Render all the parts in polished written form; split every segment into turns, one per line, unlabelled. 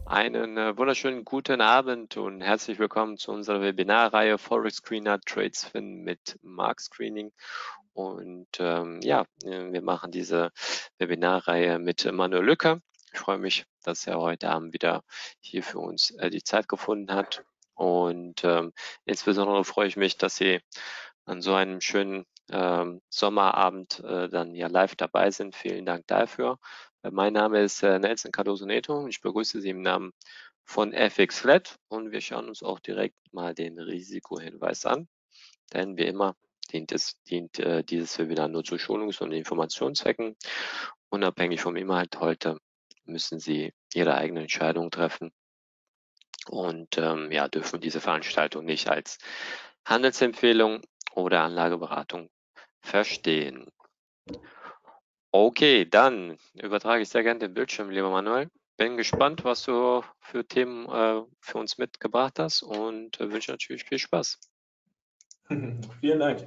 Einen wunderschönen guten Abend und herzlich willkommen zu unserer Webinarreihe Forex Screener Trades finden mit Markt Screening. Und wir machen diese Webinarreihe mit Manuel Lücke. Ich freue mich, dass er heute Abend wieder hier für uns die Zeit gefunden hat. Und insbesondere freue ich mich, dass Sie an so einem schönen Sommerabend dann ja live dabei sind. Vielen Dank dafür. Mein Name ist Nelson Cardoso Neto. Ich begrüße Sie im Namen von FX Flat und wir schauen uns auch direkt mal den Risikohinweis an. Denn wie immer dient dieses Webinar nur zu Schulungs- und Informationszwecken. Unabhängig vom Inhalt heute müssen Sie Ihre eigene Entscheidung treffen und dürfen diese Veranstaltung nicht als Handelsempfehlung oder Anlageberatung verstehen. Okay, dann übertrage ich sehr gerne den Bildschirm, lieber Manuel. Bin gespannt, was du für Themen für uns mitgebracht hast und wünsche natürlich viel Spaß.
Vielen Dank.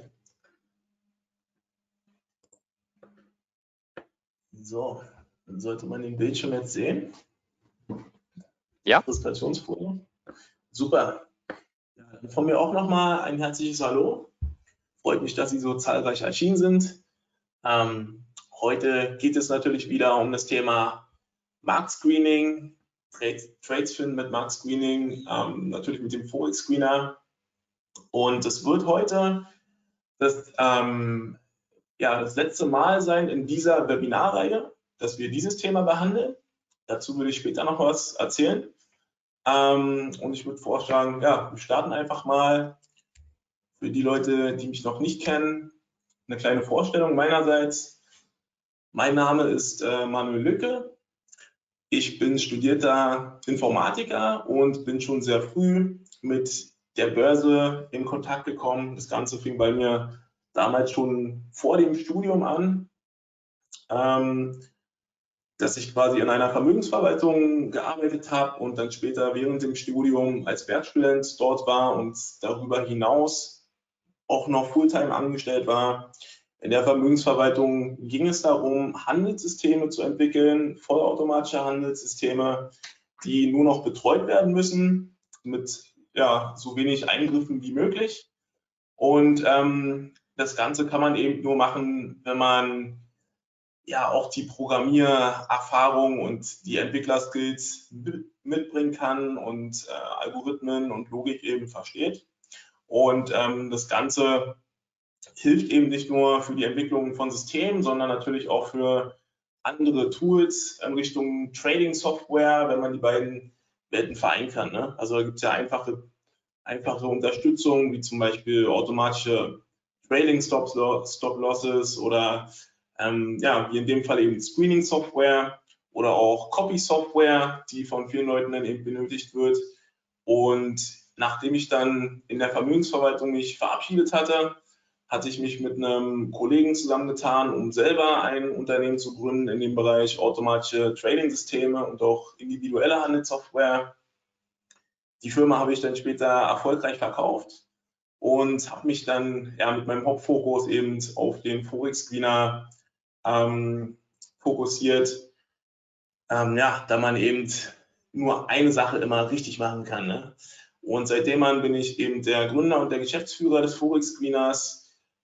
So, dann sollte man den Bildschirm jetzt sehen.
Ja.
Präsentationsfolie. Super. Ja, von mir auch nochmal ein herzliches Hallo. Freut mich, dass Sie so zahlreich erschienen sind. Heute geht es natürlich wieder um das Thema Marktscreening, Trades finden mit Marktscreening, natürlich mit dem Forex Screener. Und es wird heute das letzte Mal sein in dieser Webinarreihe, dass wir dieses Thema behandeln. Dazu würde ich später noch was erzählen. Und ich würde vorschlagen, ja, wir starten einfach mal. Für die Leute, die mich noch nicht kennen, eine kleine Vorstellung meinerseits. Mein Name ist Manuel Lücke. Ich bin studierter Informatiker und bin schon sehr früh mit der Börse in Kontakt gekommen. Das Ganze fing bei mir damals schon vor dem Studium an, dass ich quasi in einer Vermögensverwaltung gearbeitet habe und dann später während dem Studium als Werkstudent dort war und darüber hinaus auch noch Fulltime angestellt war. In der Vermögensverwaltung ging es darum, Handelssysteme zu entwickeln, vollautomatische Handelssysteme, die nur noch betreut werden müssen, mit so wenig Eingriffen wie möglich. Und das Ganze kann man eben nur machen, wenn man auch die Programmiererfahrung und die Entwicklerskills mitbringen kann und Algorithmen und Logik eben versteht. Und das Ganze hilft eben nicht nur für die Entwicklung von Systemen, sondern natürlich auch für andere Tools in Richtung Trading-Software, wenn man die beiden Welten vereinen kann. Ne? Also da gibt es ja einfache Unterstützung, wie zum Beispiel automatische Trading-Stop-Losses oder wie in dem Fall eben Screening-Software oder auch Copy-Software, die von vielen Leuten dann eben benötigt wird. Und nachdem ich dann in der Vermögensverwaltung mich verabschiedet hatte, hatte ich mich mit einem Kollegen zusammengetan, um selber ein Unternehmen zu gründen in dem Bereich automatische Trading-Systeme und auch individuelle Handelssoftware. Die Firma habe ich dann später erfolgreich verkauft und habe mich dann mit meinem Hauptfokus eben auf den Forex Screener fokussiert, da man eben nur eine Sache immer richtig machen kann. Ne? Und seitdem bin ich eben der Gründer und der Geschäftsführer des Forex Screeners.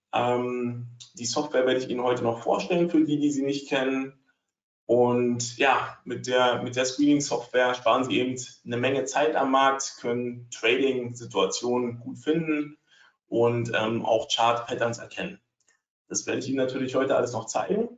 Die Software werde ich Ihnen heute noch vorstellen, für die sie nicht kennen. Und ja, mit der Screening-Software sparen Sie eben eine Menge Zeit am Markt, können Trading-Situationen gut finden und auch Chart-Patterns erkennen. Das werde ich Ihnen natürlich heute alles noch zeigen.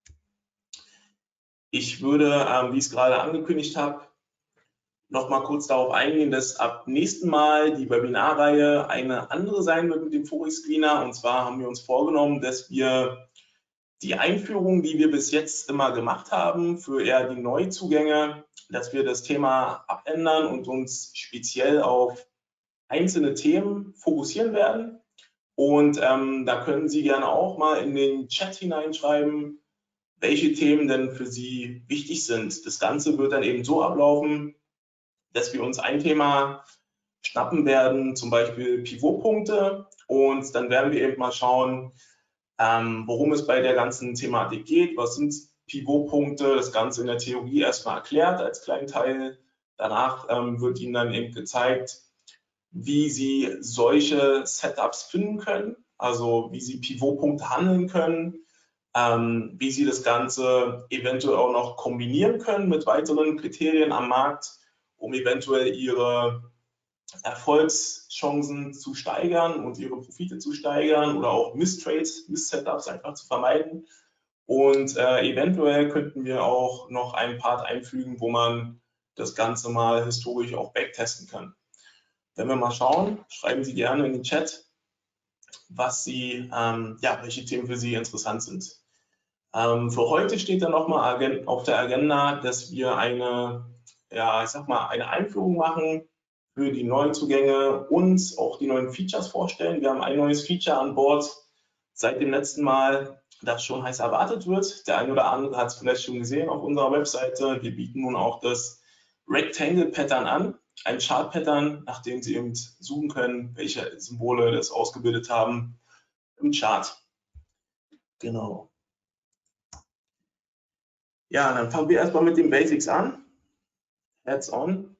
Ich würde, wie ich es gerade angekündigt habe, noch mal kurz darauf eingehen, dass ab nächsten Mal die Webinarreihe eine andere sein wird mit dem Forex Screener. Und zwar haben wir uns vorgenommen, dass wir die Einführung, die wir bis jetzt immer gemacht haben, für eher die Neuzugänge, dass wir das Thema abändern und uns speziell auf einzelne Themen fokussieren werden. Und da können Sie gerne auch mal in den Chat hineinschreiben, welche Themen denn für Sie wichtig sind. Das Ganze wird dann eben so ablaufen, dass wir uns ein Thema schnappen werden, zum Beispiel Pivotpunkte, und dann werden wir eben mal schauen, worum es bei der ganzen Thematik geht, was sind Pivotpunkte, das Ganze in der Theorie erstmal erklärt als kleinen Teil, Danach wird Ihnen dann eben gezeigt, wie Sie solche Setups finden können, also wie Sie Pivotpunkte handeln können, wie Sie das Ganze eventuell auch noch kombinieren können mit weiteren Kriterien am Markt, um eventuell Ihre Erfolgschancen zu steigern und Ihre Profite zu steigern oder auch Misstrades, Miss-Setups einfach zu vermeiden. Und eventuell könnten wir auch noch einen Part einfügen, wo man das Ganze mal historisch auch backtesten kann. Wenn wir mal schauen, schreiben Sie gerne in den Chat, was Sie, welche Themen für Sie interessant sind. Für heute steht dann nochmal auf der Agenda, dass wir eine Einführung machen für die Neuzugänge und auch die neuen Features vorstellen. Wir haben ein neues Feature an Bord seit dem letzten Mal, das schon heiß erwartet wird. Der eine oder andere hat es vielleicht schon gesehen auf unserer Webseite. Wir bieten nun auch das Rectangle Pattern an, ein Chart Pattern, nach dem Sie eben suchen können, welche Symbole das ausgebildet haben im Chart. Genau. Ja, dann fangen wir erstmal mit den Basics an. Hands-on.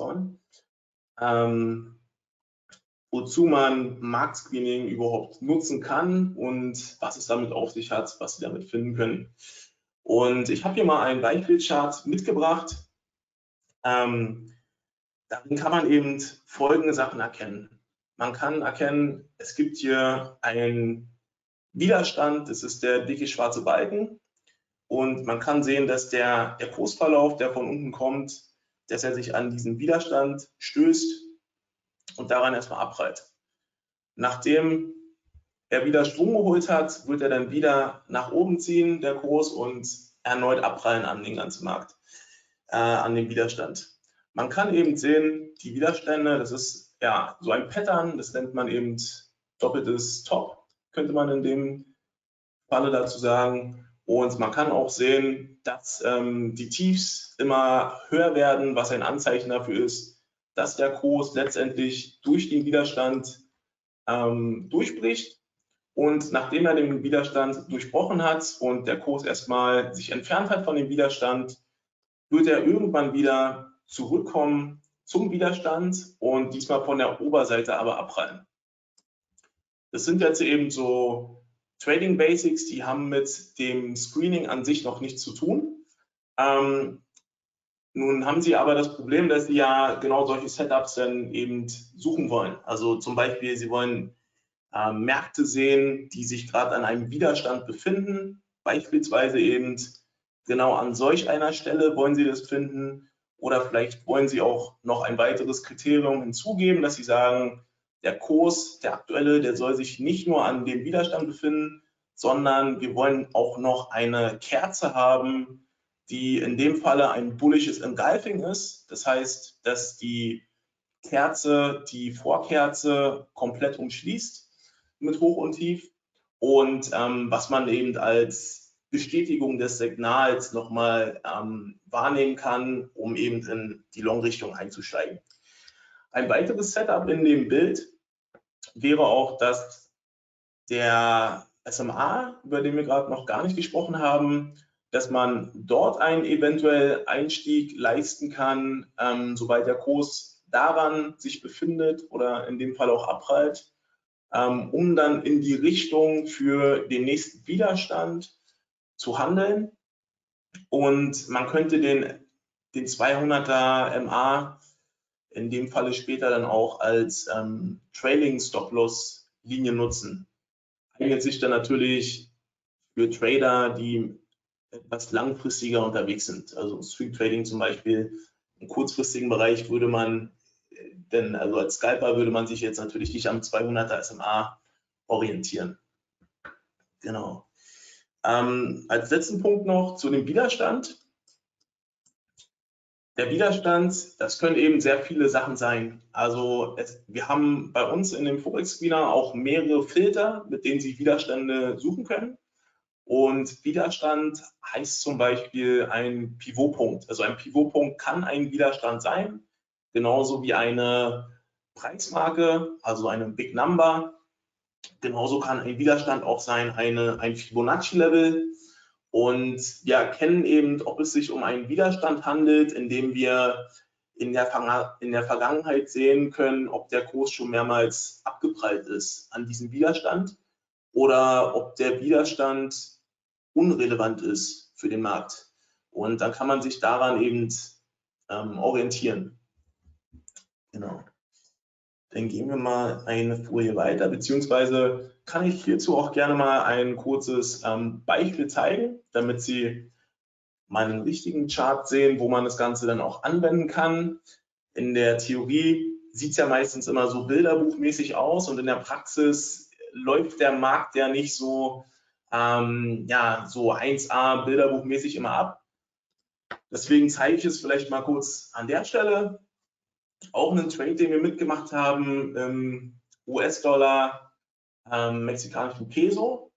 Wozu man Marktscreening überhaupt nutzen kann und was es damit auf sich hat, was Sie damit finden können. Und ich habe hier mal einen Beispielchart mitgebracht. Darin kann man eben folgende Sachen erkennen. Man kann erkennen, es gibt hier einen Widerstand, das ist der dicke schwarze Balken. Und man kann sehen, dass der Kursverlauf, der von unten kommt, dass er sich an diesen Widerstand stößt und daran erstmal abprallt. Nachdem er wieder Schwung geholt hat, wird er dann wieder nach oben ziehen, der Kurs, und erneut abprallen an den ganzen Markt, an den Widerstand. Man kann eben sehen, die Widerstände, das ist ja so ein Pattern, das nennt man eben doppeltes Top, könnte man in dem Falle dazu sagen. Und man kann auch sehen, dass die Tiefs immer höher werden, was ein Anzeichen dafür ist, dass der Kurs letztendlich durch den Widerstand durchbricht. Und nachdem er den Widerstand durchbrochen hat und der Kurs erstmal sich entfernt hat von dem Widerstand, wird er irgendwann wieder zurückkommen zum Widerstand und diesmal von der Oberseite aber abprallen. Das sind jetzt eben so Trading Basics, die haben mit dem Screening an sich noch nichts zu tun. Nun haben Sie aber das Problem, dass Sie ja genau solche Setups dann eben suchen wollen. Also zum Beispiel, Sie wollen Märkte sehen, die sich gerade an einem Widerstand befinden. Beispielsweise eben genau an solch einer Stelle wollen Sie das finden. Oder vielleicht wollen Sie auch noch ein weiteres Kriterium hinzugeben, dass Sie sagen, der Kurs, der aktuelle, der soll sich nicht nur an dem Widerstand befinden, sondern wir wollen auch noch eine Kerze haben, die in dem Falle ein bullisches Engulfing ist. Das heißt, dass die Kerze die Vorkerze komplett umschließt mit Hoch und Tief und was man eben als Bestätigung des Signals nochmal wahrnehmen kann, um eben in die Long-Richtung einzusteigen. Ein weiteres Setup in dem Bild wäre auch, dass der SMA, über den wir gerade noch gar nicht gesprochen haben, dass man dort einen eventuell Einstieg leisten kann, sobald der Kurs daran sich befindet oder in dem Fall auch abprallt, um dann in die Richtung für den nächsten Widerstand zu handeln. Und man könnte den 200er MA in dem Falle später dann auch als Trailing Stop-Loss-Linie nutzen. Eignet sich dann natürlich für Trader, die etwas langfristiger unterwegs sind. Also Swing Trading zum Beispiel, im kurzfristigen Bereich würde man, also als Scalper würde man sich jetzt natürlich nicht am 200er SMA orientieren. Genau. Als letzten Punkt noch zu dem Widerstand. Der Widerstand, das können eben sehr viele Sachen sein. Also wir haben bei uns in dem Forex Screener auch mehrere Filter, mit denen Sie Widerstände suchen können. Und Widerstand heißt zum Beispiel ein Pivotpunkt. Also ein Pivotpunkt kann ein Widerstand sein, genauso wie eine Preismarke, also eine Big Number. Genauso kann ein Widerstand auch sein ein Fibonacci-Level. Und wir erkennen eben, ob es sich um einen Widerstand handelt, indem wir in der Vergangenheit sehen können, ob der Kurs schon mehrmals abgeprallt ist an diesem Widerstand oder ob der Widerstand unrelevant ist für den Markt. Und dann kann man sich daran eben orientieren. Genau. Dann gehen wir mal eine Folie weiter, beziehungsweise kann ich hierzu auch gerne mal ein kurzes Beispiel zeigen, damit Sie mal einen richtigen Chart sehen, wo man das Ganze dann auch anwenden kann. In der Theorie sieht es ja meistens immer so bilderbuchmäßig aus und in der Praxis läuft der Markt ja nicht so, ja, so 1A bilderbuchmäßig immer ab. Deswegen zeige ich es vielleicht mal kurz an der Stelle. Auch einen Trade, den wir mitgemacht haben, US-Dollar, mexikanischen Peso.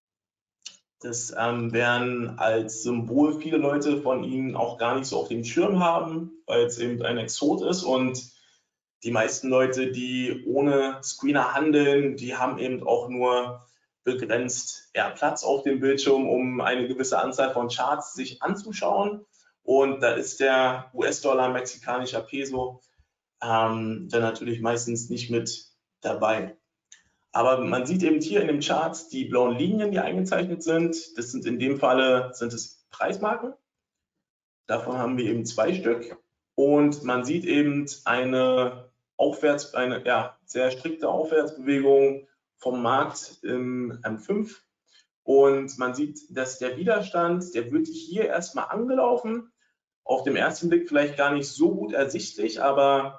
Das werden als Symbol viele Leute von Ihnen auch gar nicht so auf dem Schirm haben, weil es eben ein Exot ist und die meisten Leute, die ohne Screener handeln, die haben eben auch nur begrenzt Platz auf dem Bildschirm, um eine gewisse Anzahl von Charts sich anzuschauen. Und da ist der US-Dollar, mexikanischer Peso, dann natürlich meistens nicht mit dabei. Aber man sieht eben hier in dem Chart die blauen Linien, die eingezeichnet sind. Das sind in dem Falle es Preismarken. Davon haben wir eben 2 Stück. Und man sieht eben eine sehr strikte Aufwärtsbewegung vom Markt im M5. Und man sieht, dass der Widerstand, der wird hier erstmal angelaufen. Auf dem ersten Blick vielleicht gar nicht so gut ersichtlich, aber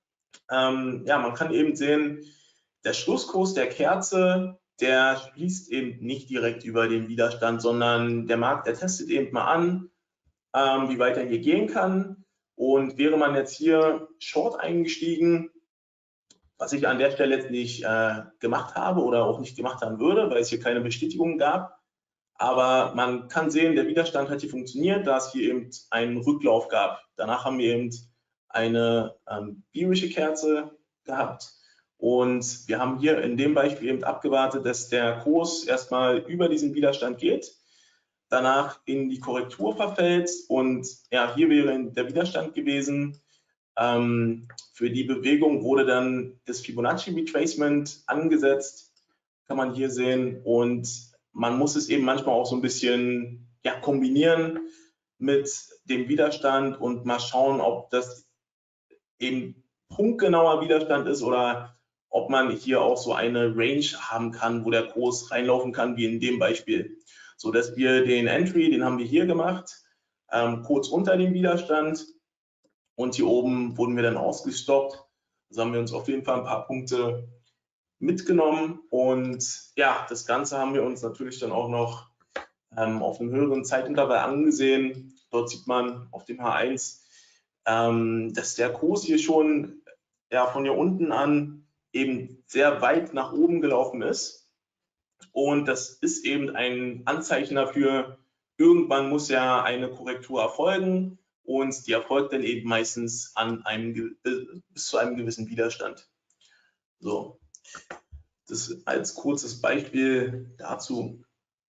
ja, man kann eben sehen, der Schlusskurs der Kerze, der schließt eben nicht direkt über den Widerstand, sondern der Markt, der testet eben mal an, wie weit er hier gehen kann. Und wäre man jetzt hier short eingestiegen, was ich an der Stelle jetzt nicht gemacht habe oder auch nicht gemacht haben würde, weil es hier keine Bestätigung gab. Aber man kann sehen, der Widerstand hat hier funktioniert, da es hier eben einen Rücklauf gab. Danach haben wir eben eine bearische Kerze gehabt. Und wir haben hier in dem Beispiel eben abgewartet, dass der Kurs erstmal über diesen Widerstand geht, danach in die Korrektur verfällt und ja, hier wäre der Widerstand gewesen. Für die Bewegung wurde dann das Fibonacci Retracement angesetzt, kann man hier sehen, und man muss es eben manchmal auch so ein bisschen kombinieren mit dem Widerstand und mal schauen, ob das eben punktgenauer Widerstand ist oder ob man hier auch so eine Range haben kann, wo der Kurs reinlaufen kann, wie in dem Beispiel. So dass wir den Entry, den haben wir hier gemacht, kurz unter dem Widerstand, und hier oben wurden wir dann ausgestoppt. Also haben wir uns auf jeden Fall ein paar Punkte mitgenommen, und ja, das Ganze haben wir uns natürlich dann auch noch auf einem höheren Zeitintervall angesehen. Dort sieht man auf dem H1, dass der Kurs hier schon von hier unten an eben sehr weit nach oben gelaufen ist. Und das ist eben ein Anzeichen dafür, irgendwann muss ja eine Korrektur erfolgen, und die erfolgt dann eben meistens an bis zu einem gewissen Widerstand. So, das als kurzes Beispiel dazu.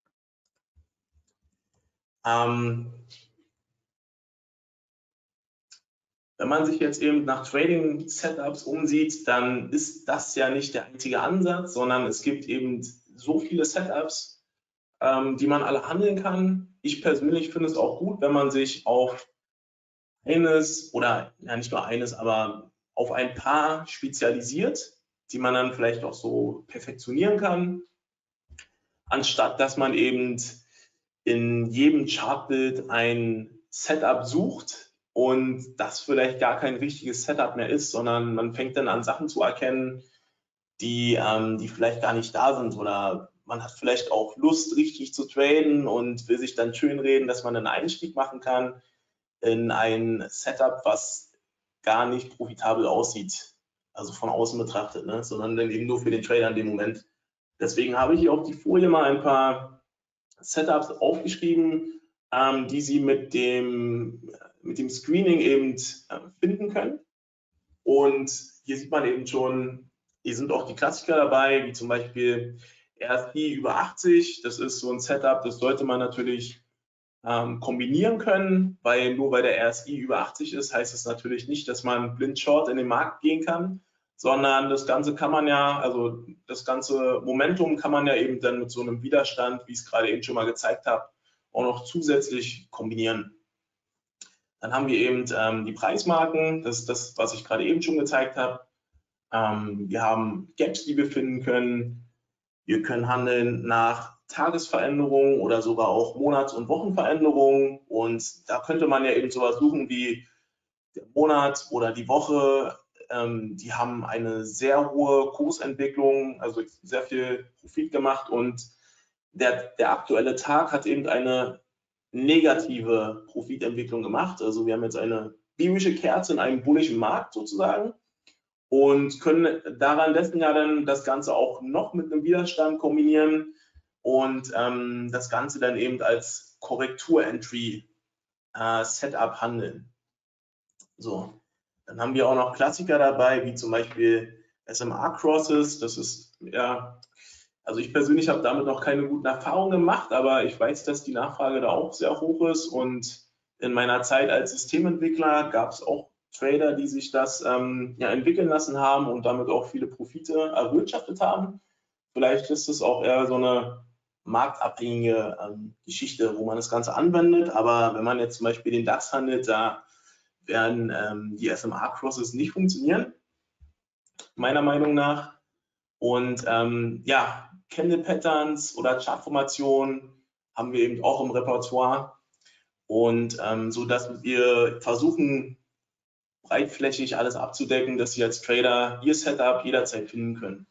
Wenn man sich jetzt eben nach Trading-Setups umsieht, dann ist das ja nicht der einzige Ansatz, sondern es gibt eben so viele Setups, die man alle handeln kann. Ich persönlich finde es auch gut, wenn man sich auf eines oder ja nicht nur eines, aber auf ein paar spezialisiert, die man dann vielleicht auch so perfektionieren kann, anstatt dass man eben in jedem Chartbild ein Setup sucht und das vielleicht gar kein richtiges Setup mehr ist, sondern man fängt dann an, Sachen zu erkennen, die vielleicht gar nicht da sind, oder man hat vielleicht auch Lust, richtig zu traden und will sich dann schönreden, dass man einen Einstieg machen kann in ein Setup, was gar nicht profitabel aussieht, also von außen betrachtet, ne? Sondern dann eben nur für den Trader in dem Moment. Deswegen habe ich hier auf die Folie mal ein paar Setups aufgeschrieben, die Sie mit dem Screening eben finden können. Und hier sieht man eben schon, hier sind auch die Klassiker dabei, wie zum Beispiel RSI über 80. Das ist so ein Setup, das sollte man natürlich kombinieren können, weil nur weil der RSI über 80 ist, heißt es natürlich nicht, dass man blind short in den Markt gehen kann, sondern das Ganze kann man ja, also das ganze Momentum kann man ja eben dann mit so einem Widerstand, wie ich es gerade eben schon mal gezeigt habe, auch noch zusätzlich kombinieren. Dann haben wir eben die Preismarken, das ist das, was ich gerade eben schon gezeigt habe. Wir haben Gaps, die wir finden können. Wir können handeln nach Tagesveränderungen oder sogar auch Monats- und Wochenveränderungen. Und da könnte man ja eben sowas suchen wie der Monat oder die Woche. Die haben eine sehr hohe Kursentwicklung, also sehr viel Profit gemacht. Und der aktuelle Tag hat eben eine negative Profitentwicklung gemacht. Also wir haben jetzt eine bearische Kerze in einem bullischen Markt sozusagen und können daran dessen ja dann das Ganze auch noch mit einem Widerstand kombinieren und das Ganze dann eben als Korrektur-Entry Setup handeln. So, dann haben wir auch noch Klassiker dabei, wie zum Beispiel SMA-Crosses. Das ist ja, also ich persönlich habe damit noch keine guten Erfahrungen gemacht, aber ich weiß, dass die Nachfrage da auch sehr hoch ist und in meiner Zeit als Systementwickler gab es auch Trader, die sich das ja, entwickeln lassen haben und damit auch viele Profite erwirtschaftet haben. Vielleicht ist es auch eher so eine marktabhängige Geschichte, wo man das Ganze anwendet, aber wenn man jetzt zum Beispiel den DAX handelt, da werden die SMA-Crosses nicht funktionieren, meiner Meinung nach. Und ja, Candle Patterns oder Chartformationen haben wir eben auch im Repertoire. Und so dass wir versuchen, breitflächig alles abzudecken, dass Sie als Trader Ihr Setup jederzeit finden können.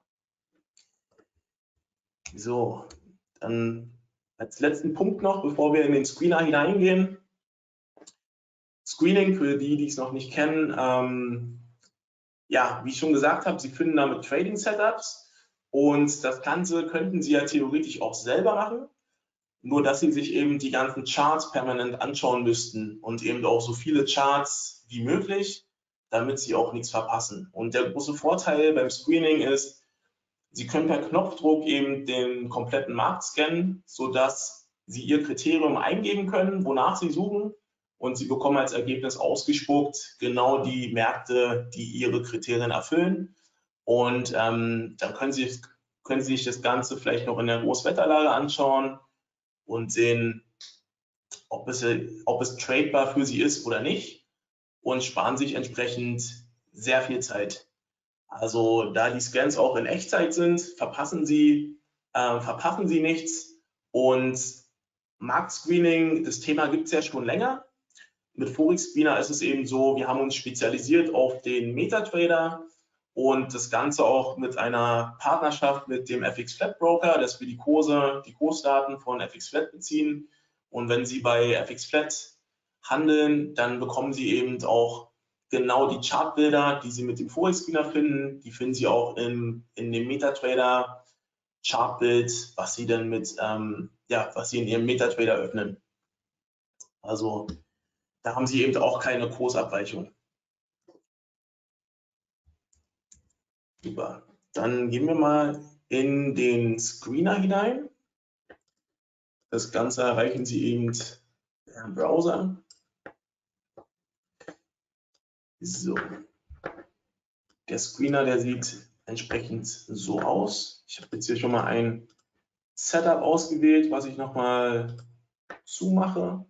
So, dann als letzten Punkt noch, bevor wir in den Screener hineingehen. Screening für die, die es noch nicht kennen. Ja, wie ich schon gesagt habe, Sie finden damit Trading Setups und das Ganze könnten Sie ja theoretisch auch selber machen, nur dass Sie sich eben die ganzen Charts permanent anschauen müssten und eben auch so viele Charts wie möglich, damit Sie auch nichts verpassen. Und der große Vorteil beim Screening ist, Sie können per Knopfdruck eben den kompletten Markt scannen, sodass Sie Ihr Kriterium eingeben können, wonach Sie suchen. Und Sie bekommen als Ergebnis ausgespuckt genau die Märkte, die Ihre Kriterien erfüllen. Und dann können Sie sich das Ganze vielleicht noch in der Großwetterlage anschauen und sehen, ob es tradebar für Sie ist oder nicht und sparen sich entsprechend sehr viel Zeit. Also da die Scans auch in Echtzeit sind, verpassen Sie nichts. Und Marktscreening, das Thema gibt es ja schon länger. Mit Forex Screener ist es eben so, wir haben uns spezialisiert auf den MetaTrader und das Ganze auch mit einer Partnerschaft mit dem FX Flat Broker, dass wir die Kursdaten von FX Flat beziehen. Und wenn Sie bei FX Flat handeln, dann bekommen Sie eben auch genau die Chartbilder, die Sie mit dem Forex Screener finden. Die finden Sie auch in dem MetaTrader Chartbild, was Sie dann was Sie in Ihrem MetaTrader öffnen. Also da haben Sie eben auch keine Kursabweichung. Super. Dann gehen wir mal in den Screener hinein. Das Ganze erreichen Sie eben per Browser. So. Der Screener, der sieht entsprechend so aus. Ich habe jetzt hier schon mal ein Setup ausgewählt, was ich nochmal zumache.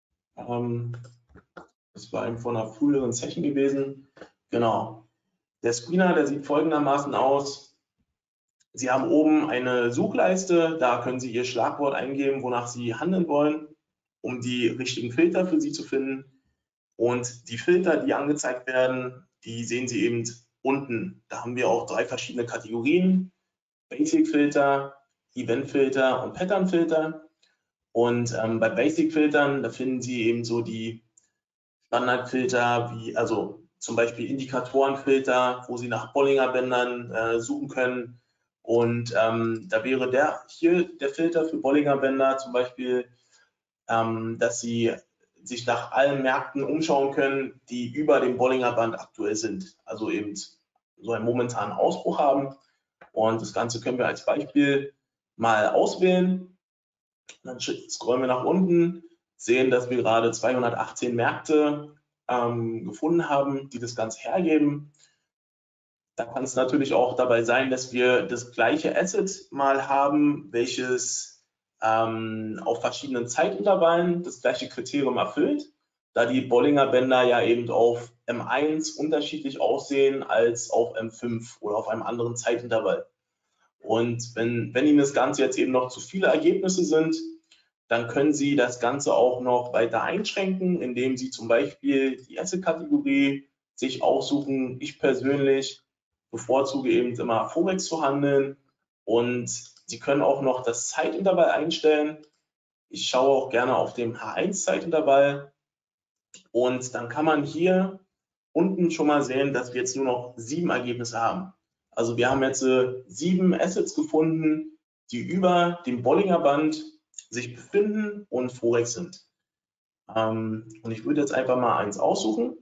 Das war eben von einer früheren Session gewesen. Genau. Der Screener, der sieht folgendermaßen aus. Sie haben oben eine Suchleiste, da können Sie Ihr Schlagwort eingeben, wonach Sie handeln wollen, um die richtigen Filter für Sie zu finden. Und die Filter, die angezeigt werden, die sehen Sie eben unten. Da haben wir auch 3 verschiedene Kategorien: Basic-Filter, Event-Filter und Pattern-Filter. Und bei Basic-Filtern, da finden Sie eben so die Standardfilter, wie also zum Beispiel Indikatorenfilter, wo Sie nach Bollinger-Bändern suchen können. Und da wäre hier der Filter für Bollinger-Bänder zum Beispiel, dass Sie sich nach allen Märkten umschauen können, die über dem Bollinger Band aktuell sind. Also eben so einen momentanen Ausbruch haben. Und das Ganze können wir als Beispiel mal auswählen. Dann scrollen wir nach unten sehen, dass wir gerade 218 Märkte gefunden haben, die das Ganze hergeben. Da kann es natürlich auch dabei sein, dass wir das gleiche Asset mal haben, welches auf verschiedenen Zeitintervallen das gleiche Kriterium erfüllt, da die Bollinger Bänder ja eben auf M1 unterschiedlich aussehen als auf M5 oder auf einem anderen Zeitintervall. Und wenn Ihnen das Ganze jetzt eben noch zu viele Ergebnisse sind, dann können Sie das Ganze auch noch weiter einschränken, indem Sie zum Beispiel die Asset-Kategorie sich aussuchen. Ich persönlich bevorzuge eben immer Forex zu handeln, und Sie können auch noch das Zeitintervall einstellen. Ich schaue auch gerne auf dem H1-Zeitintervall, und dann kann man hier unten schon mal sehen, dass wir jetzt nur noch 7 Ergebnisse haben. Also wir haben jetzt 7 Assets gefunden, die über dem Bollinger Band sich befinden und Forex sind. Und ich würde jetzt einfach mal eins aussuchen.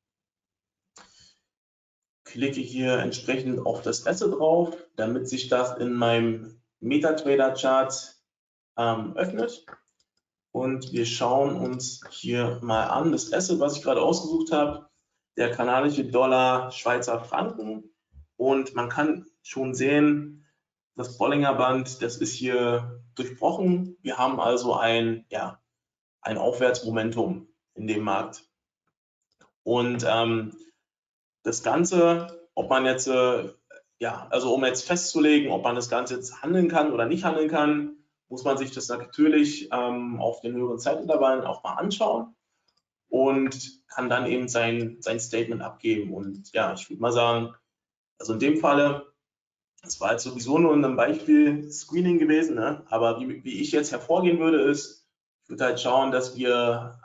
Klicke hier entsprechend auf das Asset drauf, damit sich das in meinem MetaTrader Chart öffnet. Und wir schauen uns hier mal an, das Asset, was ich gerade ausgesucht habe, der kanadische Dollar, Schweizer Franken. Und man kann schon sehen, das Bollinger Band, das ist hier durchbrochen. Wir haben also ein Aufwärtsmomentum in dem Markt. Und das Ganze, ob man jetzt, also um jetzt festzulegen, ob man das Ganze jetzt handeln kann oder nicht handeln kann, muss man sich das natürlich auf den höheren Zeitintervallen auch mal anschauen und kann dann eben sein Statement abgeben. Und ja, ich würde mal sagen, also in dem Falle, das war jetzt sowieso nur ein Beispiel Screening gewesen, ne? Aber wie ich jetzt hervorgehen würde, ist, ich würde halt schauen, dass wir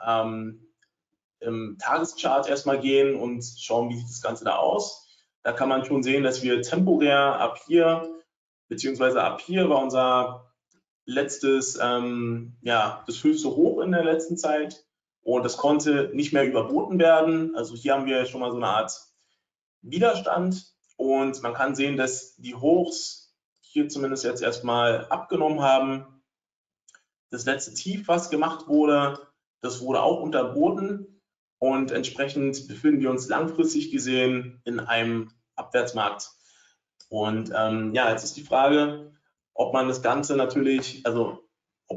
im Tageschart erstmal gehen und schauen, wie sieht das Ganze da aus. Da kann man schon sehen, dass wir temporär ab hier, beziehungsweise ab hier war unser letztes, das höchste Hoch in der letzten Zeit, und das konnte nicht mehr überboten werden. Also hier haben wir schon mal so eine Art Widerstand, und man kann sehen, dass die Hochs hier zumindest jetzt erstmal abgenommen haben. Das letzte Tief, was gemacht wurde, das wurde auch unterboten, und entsprechend befinden wir uns langfristig gesehen in einem Abwärtsmarkt. Und jetzt ist die Frage, ob man das Ganze natürlich, in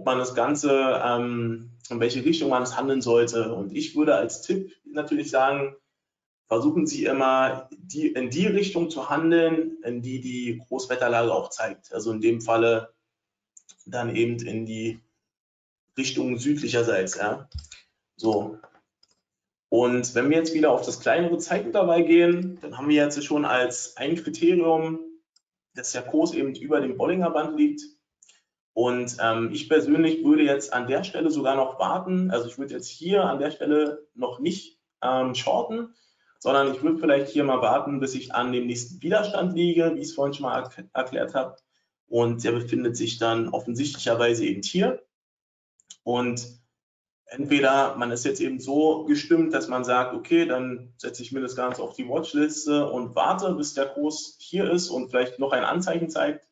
welche Richtung man es handeln sollte. Und ich würde als Tipp natürlich sagen, versuchen Sie immer in die Richtung zu handeln, in die die Großwetterlage auch zeigt. Also in dem Falle dann eben in die Richtung südlicherseits. Ja. So. Und wenn wir jetzt wieder auf das kleinere Zeitintervall gehen, dann haben wir jetzt schon als ein Kriterium, dass der Kurs eben über dem Bollinger Band liegt. Und ich persönlich würde jetzt an der Stelle sogar noch warten. Also ich würde jetzt hier an der Stelle noch nicht shorten, sondern ich würde vielleicht hier mal warten, bis ich an dem nächsten Widerstand liege, wie ich es vorhin schon mal erklärt habe. Und der befindet sich dann offensichtlicherweise eben hier. Und entweder man ist jetzt eben so gestimmt, dass man sagt, okay, dann setze ich mir das Ganze auf die Watchliste und warte, bis der Kurs hier ist und vielleicht noch ein Anzeichen zeigt.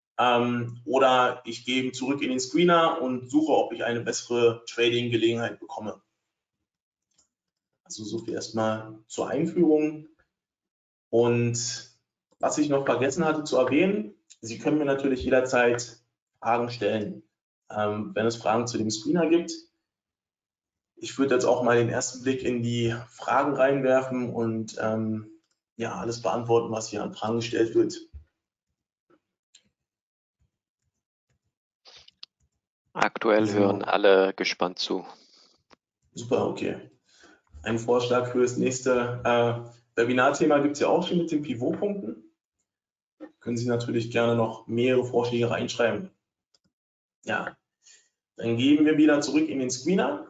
Oder ich gehe zurück in den Screener und suche, ob ich eine bessere Trading-Gelegenheit bekomme. Also so viel erstmal zur Einführung. Und was ich noch vergessen hatte zu erwähnen, Sie können mir natürlich jederzeit Fragen stellen, wenn es Fragen zu dem Screener gibt. Ich würde jetzt auch mal den ersten Blick in die Fragen reinwerfen und alles beantworten, was hier an Fragen gestellt wird.
Aktuell hören alle gespannt zu.
Super, okay. Ein Vorschlag für das nächste Webinarthema gibt es ja auch schon mit den Pivotpunkten. Können Sie natürlich gerne noch mehrere Vorschläge reinschreiben. Ja, dann gehen wir wieder zurück in den Screener.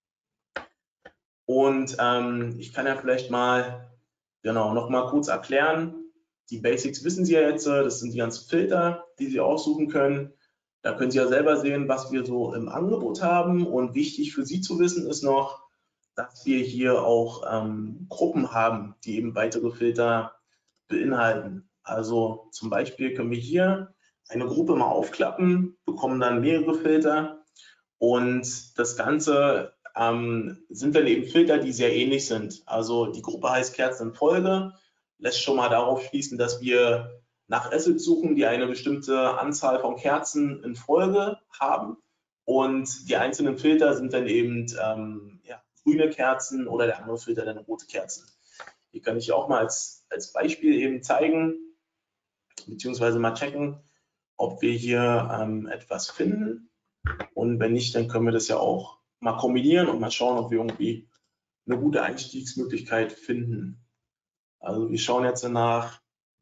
Und ich kann ja vielleicht mal noch mal kurz erklären. Die Basics wissen Sie ja jetzt, das sind die ganzen Filter, die Sie aussuchen können. Da können Sie ja selber sehen, was wir so im Angebot haben. Und wichtig für Sie zu wissen ist noch, dass wir hier auch Gruppen haben, die eben weitere Filter beinhalten. Also zum Beispiel können wir hier eine Gruppe mal aufklappen, bekommen dann mehrere Filter. Und das Ganze sind dann eben Filter, die sehr ähnlich sind. Also die Gruppe heißt Kerzen in Folge, lässt schon mal darauf schließen, dass wir nach Assets suchen, die eine bestimmte Anzahl von Kerzen in Folge haben. Und die einzelnen Filter sind dann eben ja, grüne Kerzen oder der andere Filter dann rote Kerzen. Hier kann ich auch mal als Beispiel eben zeigen, beziehungsweise mal checken, ob wir hier etwas finden. Und wenn nicht, dann können wir das ja auch mal kombinieren und mal schauen, ob wir irgendwie eine gute Einstiegsmöglichkeit finden. Also wir schauen jetzt nach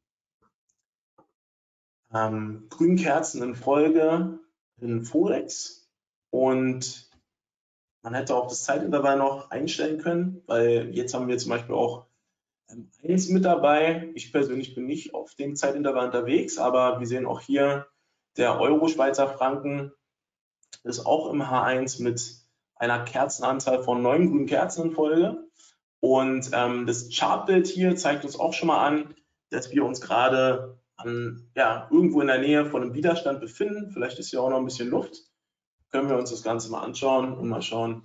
grünen Kerzen in Folge in Forex und man hätte auch das Zeitintervall noch einstellen können, weil jetzt haben wir zum Beispiel auch 1 mit dabei. Ich persönlich bin nicht auf dem Zeitintervall unterwegs, aber wir sehen auch hier, der Euro-Schweizer Franken ist auch im H1 mit einer Kerzenanzahl von 9 grünen Kerzen in Folge. Und das Chartbild hier zeigt uns auch schon mal an, dass wir uns gerade ja, irgendwo in der Nähe von einem Widerstand befinden. Vielleicht ist hier auch noch ein bisschen Luft. Können wir uns das Ganze mal anschauen und mal schauen,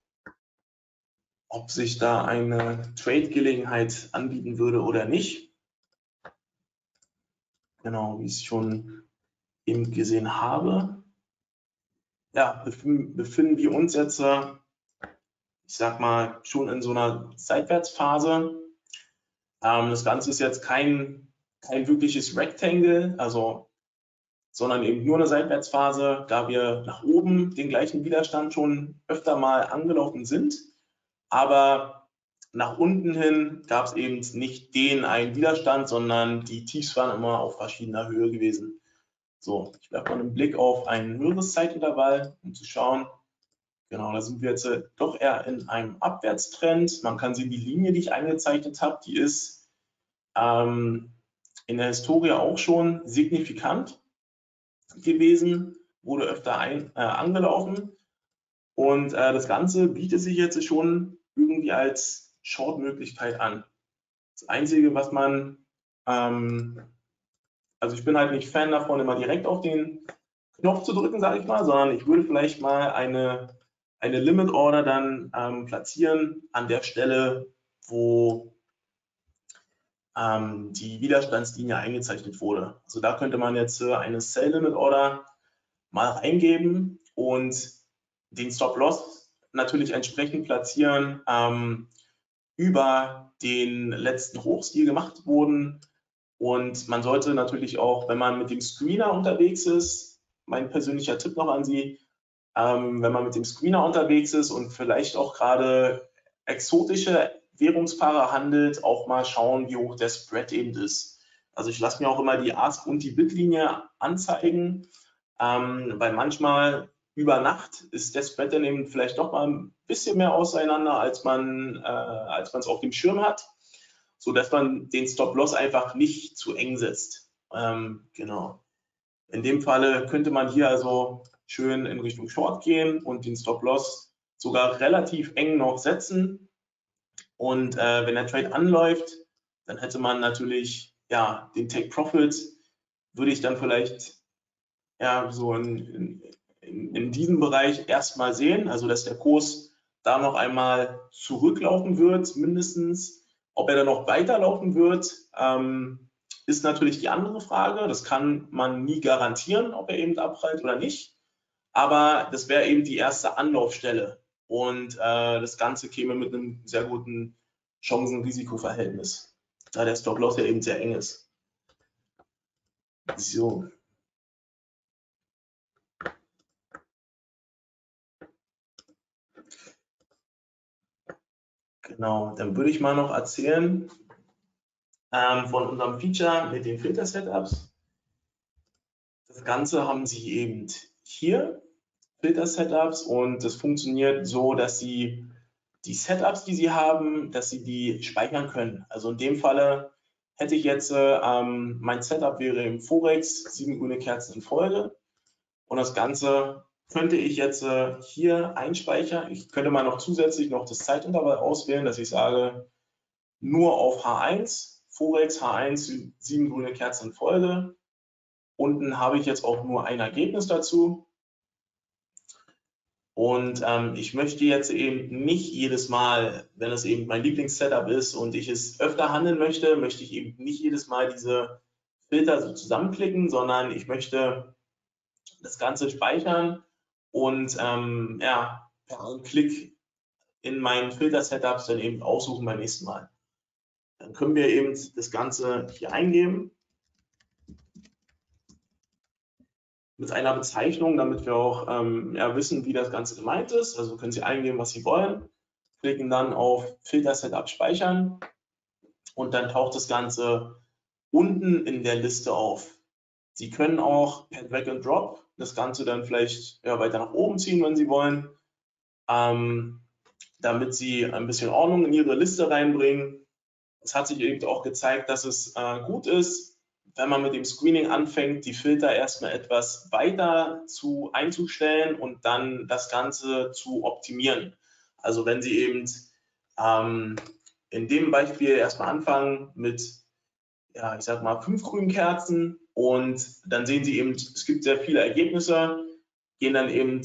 ob sich da eine Trade-Gelegenheit anbieten würde oder nicht. Genau, wie ich es schon eben gesehen habe. Ja, befinden wir uns jetzt, ich sag mal, schon in so einer Seitwärtsphase. Das Ganze ist jetzt kein wirkliches Rectangle, also, sondern eben nur eine Seitwärtsphase, da wir nach oben den gleichen Widerstand schon öfter mal angelaufen sind. Aber nach unten hin gab es eben nicht den einen Widerstand, sondern die Tiefs waren immer auf verschiedener Höhe gewesen. So, ich werfe mal einen Blick auf ein höheres Zeitintervall, um zu schauen. Genau, da sind wir jetzt doch eher in einem Abwärtstrend. Man kann sehen, die Linie, die ich eingezeichnet habe, die ist in der Historie auch schon signifikant gewesen, wurde öfter angelaufen. Und das Ganze bietet sich jetzt schon irgendwie als Short-Möglichkeit an. Das Einzige, was man, also ich bin halt nicht Fan davon, immer direkt auf den Knopf zu drücken, sage ich mal, sondern ich würde vielleicht mal eine Limit Order dann platzieren an der Stelle, wo die Widerstandslinie eingezeichnet wurde. Also da könnte man jetzt eine Sell Limit Order mal eingeben und den Stop Loss natürlich entsprechend platzieren über den letzten Hochs, die gemacht wurden. Und man sollte natürlich auch, wenn man mit dem Screener unterwegs ist, mein persönlicher Tipp noch an Sie, wenn man mit dem Screener unterwegs ist und vielleicht auch gerade exotische Währungspaare handelt, auch mal schauen, wie hoch der Spread eben ist. Also ich lasse mir auch immer die Ask- und die Bid-Linie anzeigen, weil manchmal über Nacht ist der Spread dann eben vielleicht doch mal ein bisschen mehr auseinander, als man es auf dem Schirm hat, sodass man den Stop-Loss einfach nicht zu eng setzt. Genau. In dem Falle könnte man hier also schön in Richtung Short gehen und den Stop-Loss sogar relativ eng noch setzen. Und wenn der Trade anläuft, dann hätte man natürlich ja den Take Profit, würde ich dann vielleicht ja so in diesem Bereich erstmal sehen, also dass der Kurs da noch einmal zurücklaufen wird, mindestens. Ob er dann noch weiterlaufen wird, ist natürlich die andere Frage. Das kann man nie garantieren, ob er eben abprallt oder nicht. Aber das wäre eben die erste Anlaufstelle. Und das Ganze käme mit einem sehr guten Chancen-Risiko-Verhältnis, da der Stop-Loss ja eben sehr eng ist. So. Genau, dann würde ich mal noch erzählen von unserem Feature mit den Filter-Setups. Das Ganze haben Sie eben hier, Filter-Setups, und das funktioniert so, dass Sie die Setups, die Sie haben, dass Sie die speichern können. Also in dem Falle hätte ich jetzt, mein Setup wäre im Forex 7 grüne Kerzen in Folge und das Ganze könnte ich jetzt hier einspeichern. Ich könnte mal noch zusätzlich noch das Zeitintervall auswählen, dass ich sage, nur auf H1, Forex H1, 7 grüne Kerzen in Folge. Unten habe ich jetzt auch nur ein Ergebnis dazu. Und ich möchte jetzt eben nicht jedes Mal, wenn es eben mein Lieblings-Setup ist und ich es öfter handeln möchte, möchte ich eben nicht jedes Mal diese Filter so zusammenklicken, sondern ich möchte das Ganze speichern und ja, per einem Klick in meinen Filter-Setups dann eben aussuchen beim nächsten Mal. Dann können wir eben das Ganze hier eingeben mit einer Bezeichnung, damit wir auch ja, wissen, wie das Ganze gemeint ist. Also können Sie eingeben, was Sie wollen, klicken dann auf Filter-Setup speichern und dann taucht das Ganze unten in der Liste auf. Sie können auch per Drag and Drop das Ganze dann vielleicht ja, weiter nach oben ziehen, wenn Sie wollen, damit Sie ein bisschen Ordnung in Ihre Liste reinbringen. Es hat sich eben auch gezeigt, dass es gut ist, wenn man mit dem Screening anfängt, die Filter erstmal etwas weiter einzustellen und dann das Ganze zu optimieren. Also wenn Sie eben in dem Beispiel erstmal anfangen mit, ja, ich sag mal 5 grünen Kerzen und dann sehen Sie eben, es gibt sehr viele Ergebnisse, gehen dann eben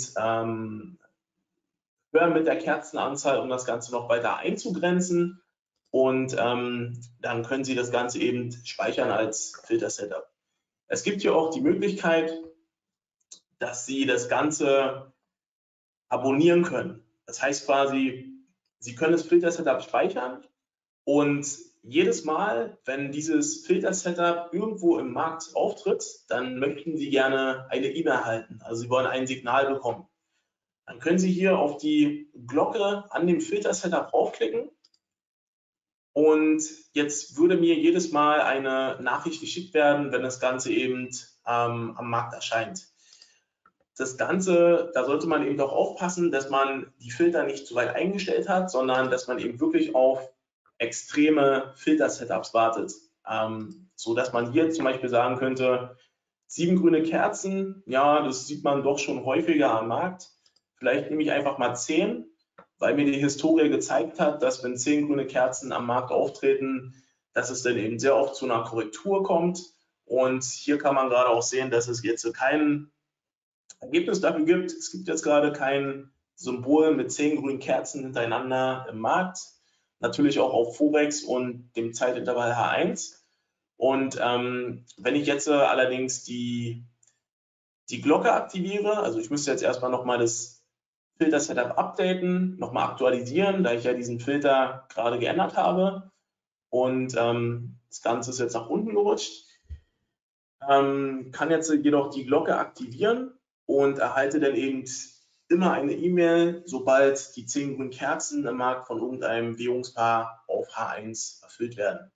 höher mit der Kerzenanzahl, um das Ganze noch weiter einzugrenzen. Und dann können Sie das Ganze eben speichern als Filter-Setup. Es gibt hier auch die Möglichkeit, dass Sie das Ganze abonnieren können. Das heißt quasi, Sie können das Filter-Setup speichern und jedes Mal, wenn dieses Filter-Setup irgendwo im Markt auftritt, dann möchten Sie gerne eine E-Mail erhalten. Also Sie wollen ein Signal bekommen. Dann können Sie hier auf die Glocke an dem Filter-Setup draufklicken. Und jetzt würde mir jedes Mal eine Nachricht geschickt werden, wenn das Ganze eben am Markt erscheint. Das Ganze, da sollte man eben auch aufpassen, dass man die Filter nicht zu weit eingestellt hat, sondern dass man eben wirklich auf extreme Filter-Setups wartet. So dass man hier zum Beispiel sagen könnte, 7 grüne Kerzen, ja, das sieht man doch schon häufiger am Markt. Vielleicht nehme ich einfach mal 10. Weil mir die Historie gezeigt hat, dass wenn 10 grüne Kerzen am Markt auftreten, dass es dann eben sehr oft zu einer Korrektur kommt. Und hier kann man gerade auch sehen, dass es jetzt kein Ergebnis dafür gibt. Es gibt jetzt gerade kein Symbol mit 10 grünen Kerzen hintereinander im Markt. Natürlich auch auf Forex und dem Zeitintervall H1. Und wenn ich jetzt allerdings die Glocke aktiviere, also ich müsste jetzt erstmal nochmal das Filter-Setup updaten, nochmal aktualisieren, da ich ja diesen Filter gerade geändert habe. Und das Ganze ist jetzt nach unten gerutscht. Kann jetzt jedoch die Glocke aktivieren und erhalte dann eben immer eine E-Mail, sobald die 10 grünen Kerzen im Markt von irgendeinem Währungspaar auf H1 erfüllt werden.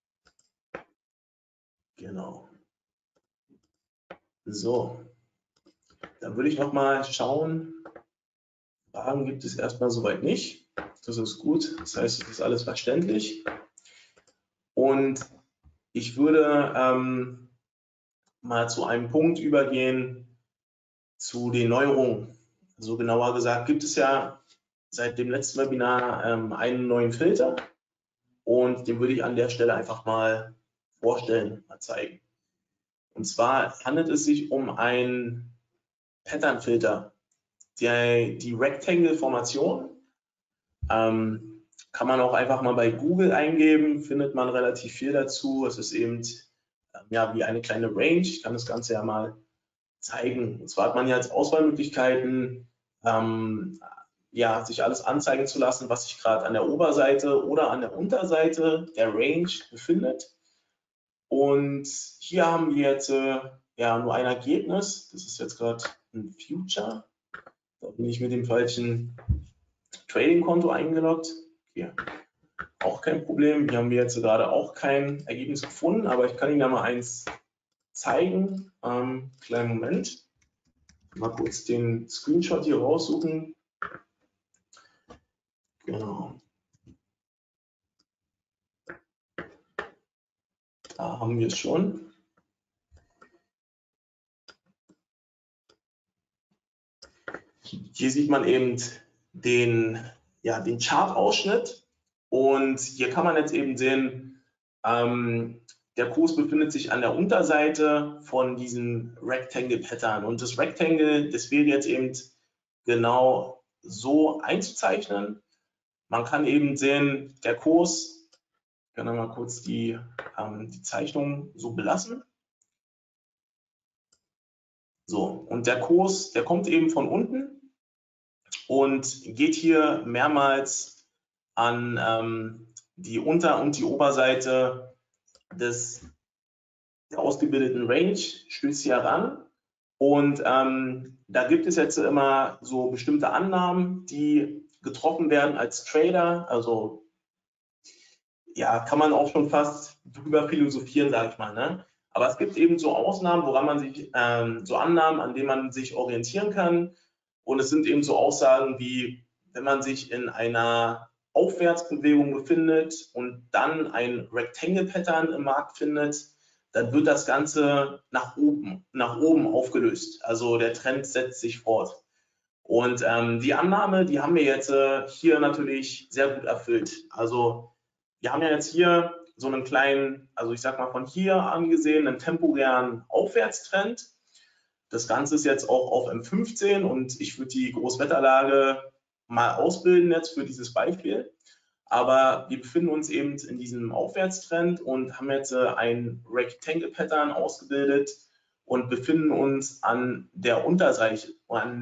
Genau. So, dann würde ich nochmal schauen. Fragen gibt es erstmal soweit nicht. Das ist gut. Das heißt, es ist alles verständlich. Und ich würde mal zu einem Punkt übergehen, zu den Neuerungen. Also genauer gesagt gibt es ja seit dem letzten Webinar einen neuen Filter und den würde ich an der Stelle einfach mal vorstellen, mal zeigen. Und zwar handelt es sich um einen Pattern-Filter. Die Rectangle-Formation kann man auch einfach mal bei Google eingeben, findet man relativ viel dazu. Es ist eben ja, wie eine kleine Range. Ich kann das Ganze ja mal zeigen. Und zwar hat man ja als Auswahlmöglichkeiten, ja, sich alles anzeigen zu lassen, was sich gerade an der Oberseite oder an der Unterseite der Range befindet. Und hier haben wir jetzt ja nur ein Ergebnis. Das ist jetzt gerade ein Future. Da bin ich mit dem falschen Trading-Konto eingeloggt. Hier auch kein Problem. Hier haben wir jetzt gerade auch kein Ergebnis gefunden, aber ich kann Ihnen da mal eins zeigen. Kleinen Moment. Mal kurz den Screenshot hier raussuchen. Genau. Da haben wir es schon. Hier sieht man eben den Chart-Ausschnitt und hier kann man jetzt eben sehen, der Kurs befindet sich an der Unterseite von diesem Rectangle Pattern und das Rectangle, das wäre jetzt eben genau so einzuzeichnen. Man kann eben sehen, der Kurs, ich kann mal kurz die Zeichnung so belassen. So, und der Kurs, der kommt eben von unten und geht hier mehrmals an die Unter- und die Oberseite der ausgebildeten Range, stößt hier ran. Und da gibt es jetzt immer so bestimmte Annahmen, die getroffen werden als Trader. Also ja, kann man auch schon fast drüber philosophieren, sage ich mal. Ne? Aber es gibt eben so Ausnahmen, woran man sich, so Annahmen, an denen man sich orientieren kann. Und es sind eben so Aussagen wie, wenn man sich in einer Aufwärtsbewegung befindet und dann ein Rectangle-Pattern im Markt findet, dann wird das Ganze nach oben aufgelöst. Also der Trend setzt sich fort. Und die Annahme, die haben wir jetzt hier natürlich sehr gut erfüllt. Also wir haben ja jetzt hier so einen kleinen, also ich sag mal von hier angesehen, einen temporären Aufwärtstrend. Das Ganze ist jetzt auch auf M15 und ich würde die Großwetterlage mal ausbilden jetzt für dieses Beispiel. Aber wir befinden uns eben in diesem Aufwärtstrend und haben jetzt ein Rectangle Pattern ausgebildet und befinden uns an der Unterseite.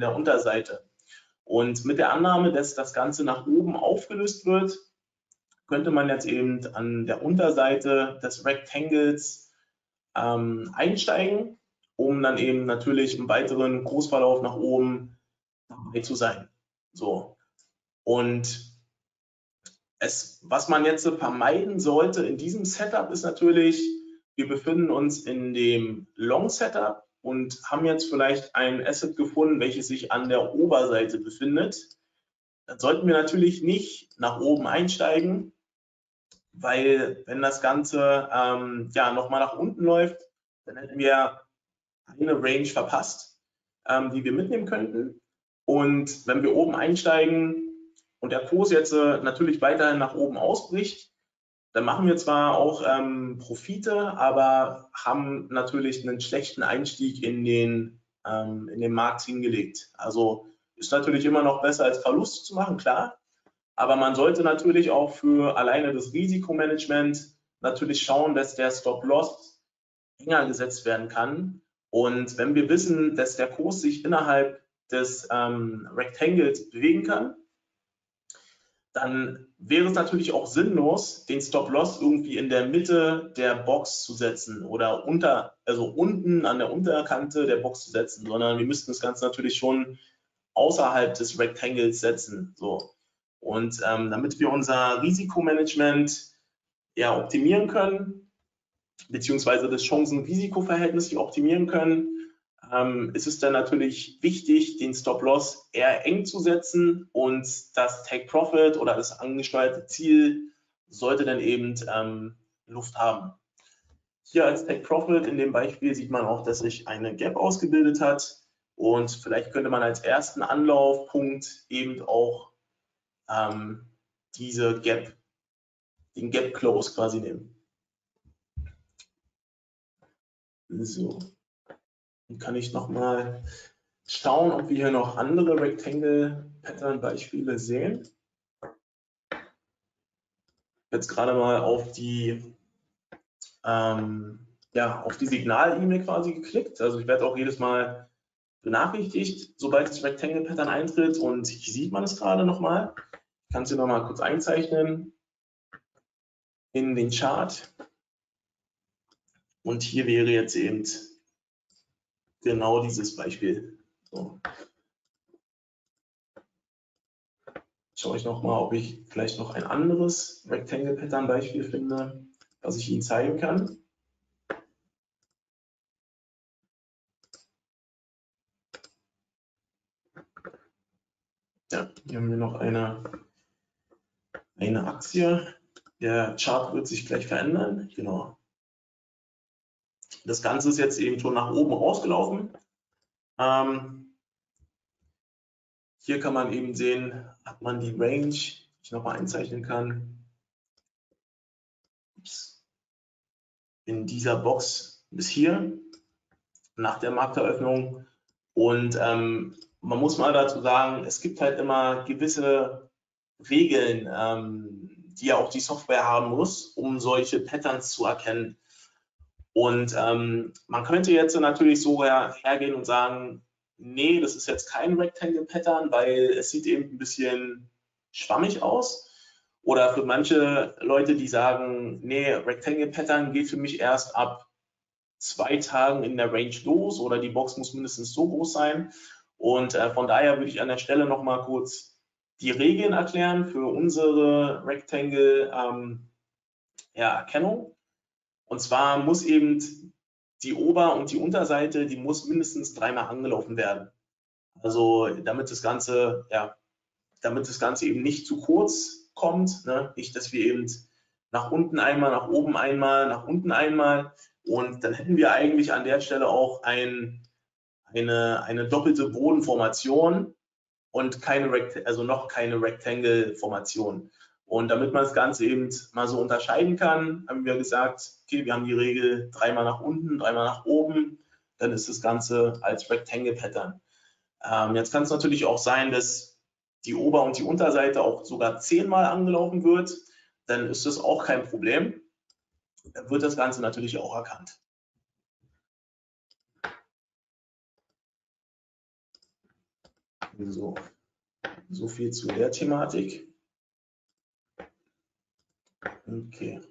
Und mit der Annahme, dass das Ganze nach oben aufgelöst wird, könnte man jetzt eben an der Unterseite des Rectangles einsteigen, um dann eben natürlich im weiteren Kursverlauf nach oben dabei zu sein. So. Und was man jetzt vermeiden sollte in diesem Setup ist natürlich, wir befinden uns in dem Long Setup und haben jetzt vielleicht ein Asset gefunden, welches sich an der Oberseite befindet. Dann sollten wir natürlich nicht nach oben einsteigen, weil wenn das Ganze ja nochmal nach unten läuft, dann hätten wir eine Range verpasst, die wir mitnehmen könnten. Und wenn wir oben einsteigen und der Kurs jetzt natürlich weiterhin nach oben ausbricht, dann machen wir zwar auch Profite, aber haben natürlich einen schlechten Einstieg in den Markt hingelegt. Also ist natürlich immer noch besser als Verlust zu machen, klar. Aber man sollte natürlich auch für alleine das Risikomanagement natürlich schauen, dass der Stop-Loss enger gesetzt werden kann. Und wenn wir wissen, dass der Kurs sich innerhalb des Rectangles bewegen kann, dann wäre es natürlich auch sinnlos, den Stop-Loss irgendwie in der Mitte der Box zu setzen oder unten an der Unterkante der Box zu setzen, sondern wir müssten das Ganze natürlich schon außerhalb des Rectangles setzen. So. Und damit wir unser Risikomanagement ja optimieren können, beziehungsweise das Chancen-Risiko-Verhältnis hier optimieren können, ist es dann natürlich wichtig, den Stop-Loss eher eng zu setzen und das Take-Profit oder das angesteuerte Ziel sollte dann eben Luft haben. Hier als Take-Profit in dem Beispiel sieht man auch, dass sich eine Gap ausgebildet hat und vielleicht könnte man als ersten Anlaufpunkt eben auch den Gap Close quasi nehmen. So. Dann kann ich nochmal schauen, ob wir hier noch andere Rectangle-Pattern-Beispiele sehen. Jetzt gerade mal auf die Signal-E-Mail quasi geklickt. Also ich werde auch jedes Mal benachrichtigt, sobald das Rectangle-Pattern eintritt und hier sieht man es gerade nochmal. Ich kann es hier nochmal kurz einzeichnen in den Chart. Und hier wäre jetzt eben genau dieses Beispiel. So. Schaue ich nochmal, ob ich vielleicht noch ein anderes Rectangle-Pattern-Beispiel finde, was ich Ihnen zeigen kann. Ja, hier haben wir noch eine Aktie. Der Chart wird sich gleich verändern. Genau. Das Ganze ist jetzt eben schon nach oben rausgelaufen. Hier kann man eben sehen, hat man die Range, die ich nochmal einzeichnen kann. In dieser Box bis hier nach der Markteröffnung. Und man muss mal dazu sagen, es gibt halt immer gewisse Regeln, die ja auch die Software haben muss, um solche Patterns zu erkennen. Und man könnte jetzt natürlich so hergehen und sagen, nee, das ist jetzt kein Rectangle-Pattern, weil es sieht eben ein bisschen schwammig aus. Oder für manche Leute, die sagen, nee, Rectangle-Pattern geht für mich erst ab 2 Tagen in der Range los oder die Box muss mindestens so groß sein. Und von daher würde ich an der Stelle noch mal kurz die Regeln erklären für unsere Rectangle-Erkennung. Und zwar muss eben die Ober- und die Unterseite, die muss mindestens 3-mal angelaufen werden. Also damit das Ganze eben nicht zu kurz kommt, ne? Nicht, dass wir eben nach unten einmal, nach oben einmal, nach unten einmal und dann hätten wir eigentlich an der Stelle auch eine doppelte Bodenformation und noch keine Rectangle-Formation. Und damit man das Ganze eben mal so unterscheiden kann, haben wir gesagt, okay, wir haben die Regel 3-mal nach unten, 3-mal nach oben, dann ist das Ganze als Rectangle-Pattern. Jetzt kann es natürlich auch sein, dass die Ober- und die Unterseite auch sogar 10-mal angelaufen wird, dann ist das auch kein Problem. Dann wird das Ganze natürlich auch erkannt. So viel zu der Thematik. Okay.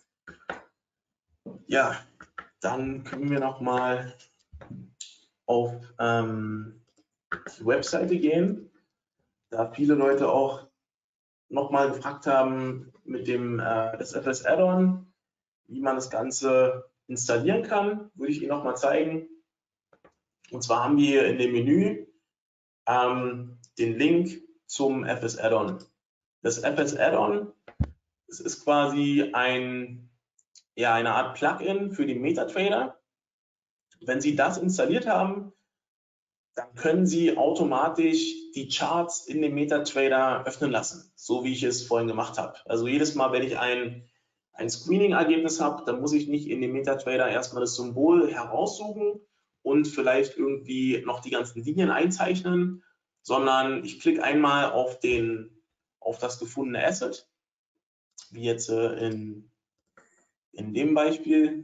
Ja, dann können wir noch mal auf die Webseite gehen, da viele Leute auch noch mal gefragt haben mit dem SFS Add-on, wie man das Ganze installieren kann, würde ich Ihnen noch mal zeigen. Und zwar haben wir hier in dem Menü den Link zum FS Add-on. Das FS Add-on, es ist quasi eine Art Plugin für den MetaTrader. Wenn Sie das installiert haben, dann können Sie automatisch die Charts in dem MetaTrader öffnen lassen, so wie ich es vorhin gemacht habe. Also jedes Mal, wenn ich ein Screening-Ergebnis habe, dann muss ich nicht in dem MetaTrader erstmal das Symbol heraussuchen und vielleicht irgendwie noch die ganzen Linien einzeichnen, sondern ich klicke einmal auf das gefundene Asset, wie jetzt in dem Beispiel.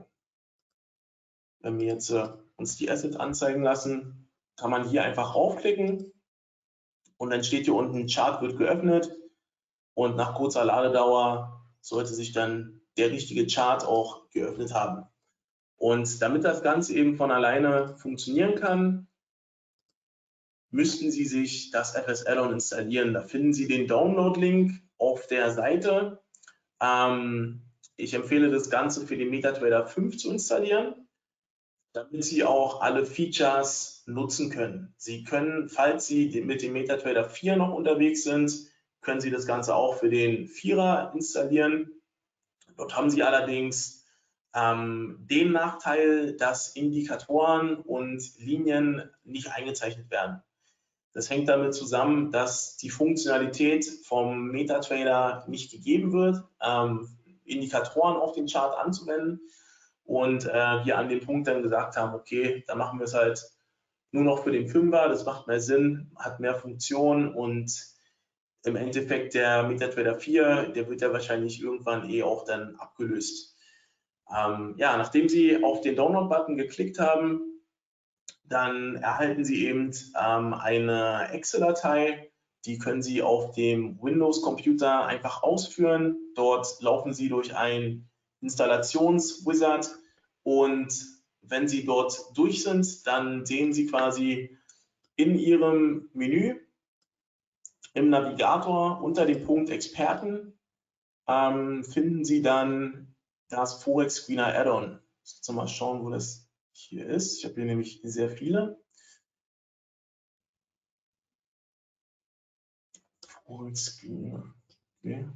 Wenn wir jetzt uns die Assets anzeigen lassen, kann man hier einfach raufklicken und dann steht hier unten, Chart wird geöffnet und nach kurzer Ladedauer sollte sich dann der richtige Chart auch geöffnet haben. Und damit das Ganze eben von alleine funktionieren kann, müssten Sie sich das FS Add-on installieren. Da finden Sie den Download-Link auf der Seite. Ich empfehle das Ganze für den MetaTrader 5 zu installieren, damit Sie auch alle Features nutzen können. Sie können, falls Sie mit dem MetaTrader 4 noch unterwegs sind, können Sie das Ganze auch für den 4er installieren. Dort haben Sie allerdings den Nachteil, dass Indikatoren und Linien nicht eingezeichnet werden. Das hängt damit zusammen, dass die Funktionalität vom MetaTrader nicht gegeben wird, Indikatoren auf den Chart anzuwenden. Und wir an dem Punkt dann gesagt haben, okay, dann machen wir es halt nur noch für den 5er, das macht mehr Sinn, hat mehr Funktion und im Endeffekt der MetaTrader 4, der wird ja wahrscheinlich irgendwann auch dann abgelöst. Nachdem Sie auf den Download-Button geklickt haben, dann erhalten Sie eben eine Excel-Datei, die können Sie auf dem Windows-Computer einfach ausführen. Dort laufen Sie durch ein Installationswizard und wenn Sie dort durch sind, dann sehen Sie quasi in Ihrem Menü im Navigator unter dem Punkt Experten finden Sie dann das Forex Screener Add-on. Ich muss mal schauen, wo das hier ist. Ich habe hier nämlich sehr viele. Forex Screener. Okay.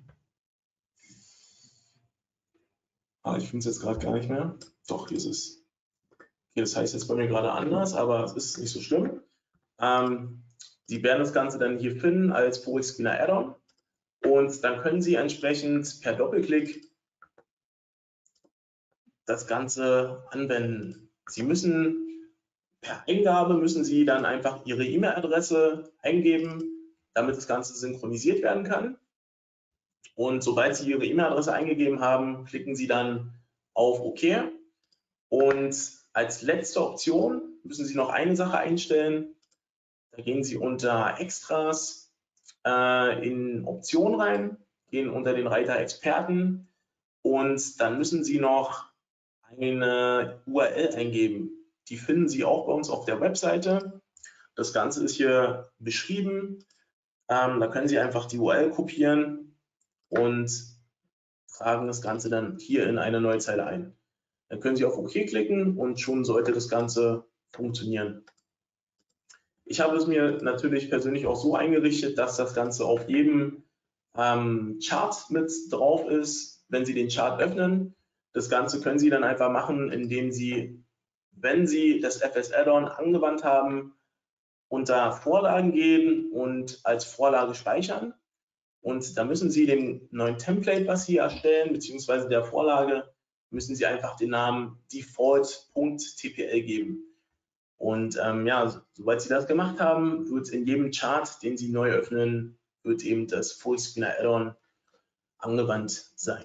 Ich finde es jetzt gerade gar nicht mehr. Doch, hier ist es. Okay, das heißt jetzt bei mir gerade anders, aber es ist nicht so schlimm. Sie werden das Ganze dann hier finden als Forex Screener Add-on und dann können Sie entsprechend per Doppelklick das Ganze anwenden. Sie müssen per Eingabe müssen Sie dann einfach Ihre E-Mail-Adresse eingeben, damit das Ganze synchronisiert werden kann. Und sobald Sie Ihre E-Mail-Adresse eingegeben haben, klicken Sie dann auf OK. Und als letzte Option müssen Sie noch eine Sache einstellen. Da gehen Sie unter Extras in Optionen rein, gehen unter den Reiter Experten und dann müssen Sie noch eine URL eingeben. Die finden Sie auch bei uns auf der Webseite. Das Ganze ist hier beschrieben. Da können Sie einfach die URL kopieren und tragen das Ganze dann hier in eine neue Zeile ein. Dann können Sie auf OK klicken und schon sollte das Ganze funktionieren. Ich habe es mir natürlich persönlich auch so eingerichtet, dass das Ganze auf jedem Chart mit drauf ist, wenn Sie den Chart öffnen. Das Ganze können Sie dann einfach machen, indem Sie, wenn Sie das FS Add-on angewandt haben, unter Vorlagen gehen und als Vorlage speichern. Und da müssen Sie dem neuen Template, was Sie erstellen, beziehungsweise der Vorlage, müssen Sie einfach den Namen default.tpl geben. Und ja, sobald Sie das gemacht haben, wird in jedem Chart, den Sie neu öffnen, wird eben das Fullscreener Add-on angewandt sein.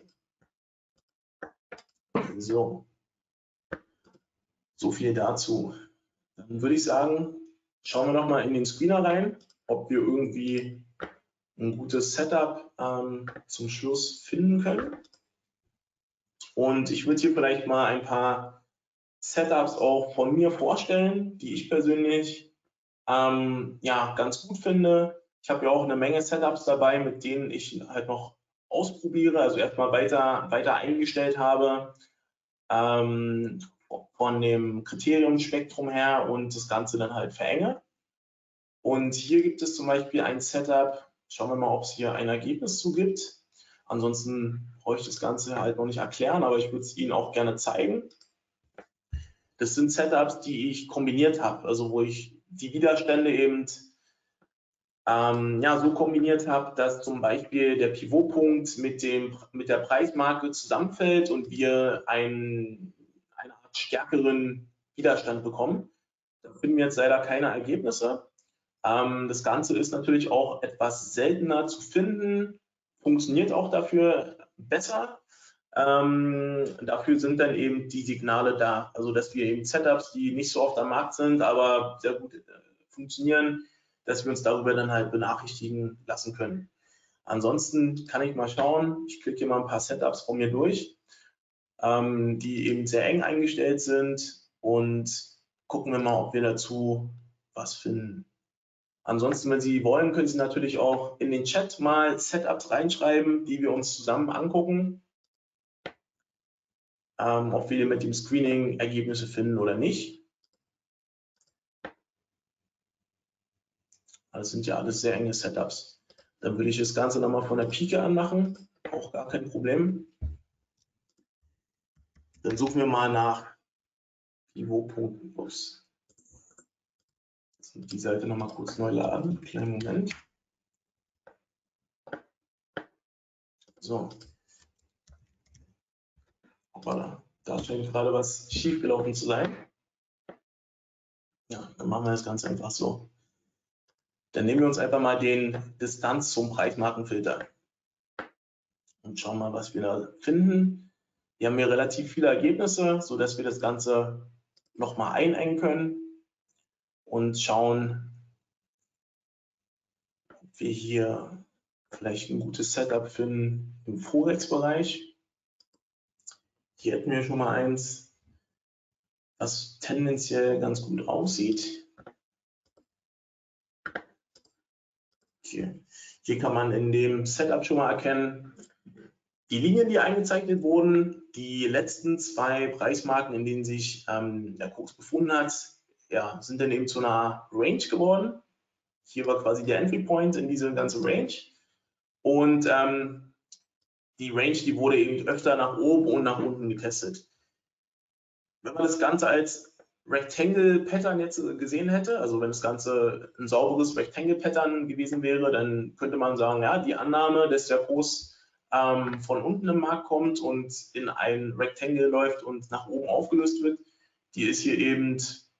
So viel dazu. Dann würde ich sagen, schauen wir noch mal in den Screener rein, ob wir irgendwie ein gutes Setup zum Schluss finden können. Und ich würde hier vielleicht mal ein paar Setups auch von mir vorstellen, die ich persönlich ja, ganz gut finde. Ich habe ja auch eine Menge Setups dabei, mit denen ich halt noch ausprobiere, also erstmal weiter eingestellt habe von dem Kriteriumspektrum her und das Ganze dann halt verenge. Und hier gibt es zum Beispiel ein Setup, schauen wir mal, ob es hier ein Ergebnis zu gibt. Ansonsten brauche ich das Ganze halt noch nicht erklären, aber ich würde es Ihnen auch gerne zeigen. Das sind Setups, die ich kombiniert habe, also wo ich die Widerstände eben ja, so kombiniert habe, dass zum Beispiel der Pivotpunkt mit der Preismarke zusammenfällt und wir eine Art stärkeren Widerstand bekommen. Da finden wir jetzt leider keine Ergebnisse. Das Ganze ist natürlich auch etwas seltener zu finden, funktioniert auch dafür besser. Dafür sind dann eben die Signale da, also dass wir eben Setups, die nicht so oft am Markt sind, aber sehr gut funktionieren, dass wir uns darüber dann halt benachrichtigen lassen können. Ansonsten kann ich mal schauen, ich klicke hier mal ein paar Setups von mir durch, die eben sehr eng eingestellt sind und gucken wir mal, ob wir dazu was finden. Ansonsten, wenn Sie wollen, können Sie natürlich auch in den Chat mal Setups reinschreiben, die wir uns zusammen angucken, ob wir mit dem Screening Ergebnisse finden oder nicht. Das sind ja alles sehr enge Setups. Dann würde ich das Ganze nochmal von der Pike an machen, auch gar kein Problem. Dann suchen wir mal nach Pivotpunkten. Die Seite nochmal kurz neu laden, kleinen Moment. So. Hoppala. Da scheint gerade was schief gelaufen zu sein. Ja, dann machen wir das Ganze einfach so. Dann nehmen wir uns einfach mal den Distanz zum Preismarkenfilter und schauen mal, was wir da finden. Wir haben hier relativ viele Ergebnisse, sodass wir das Ganze nochmal einengen können und schauen, ob wir hier vielleicht ein gutes Setup finden im Forex-Bereich. Hier hätten wir schon mal eins, was tendenziell ganz gut aussieht. Hier kann man in dem Setup schon mal erkennen, die Linien, die eingezeichnet wurden, die letzten zwei Preismarken, in denen sich der Kurs befunden hat, ja, sind dann eben zu einer Range geworden. Hier war quasi der Entry Point in diese ganze Range. Und die Range, die wurde eben öfter nach oben und nach unten getestet. Wenn man das Ganze als Rectangle Pattern jetzt gesehen hätte, also wenn das Ganze ein sauberes Rectangle Pattern gewesen wäre, dann könnte man sagen, ja, die Annahme, dass der Kurs von unten im Markt kommt und in ein Rectangle läuft und nach oben aufgelöst wird, die ist hier eben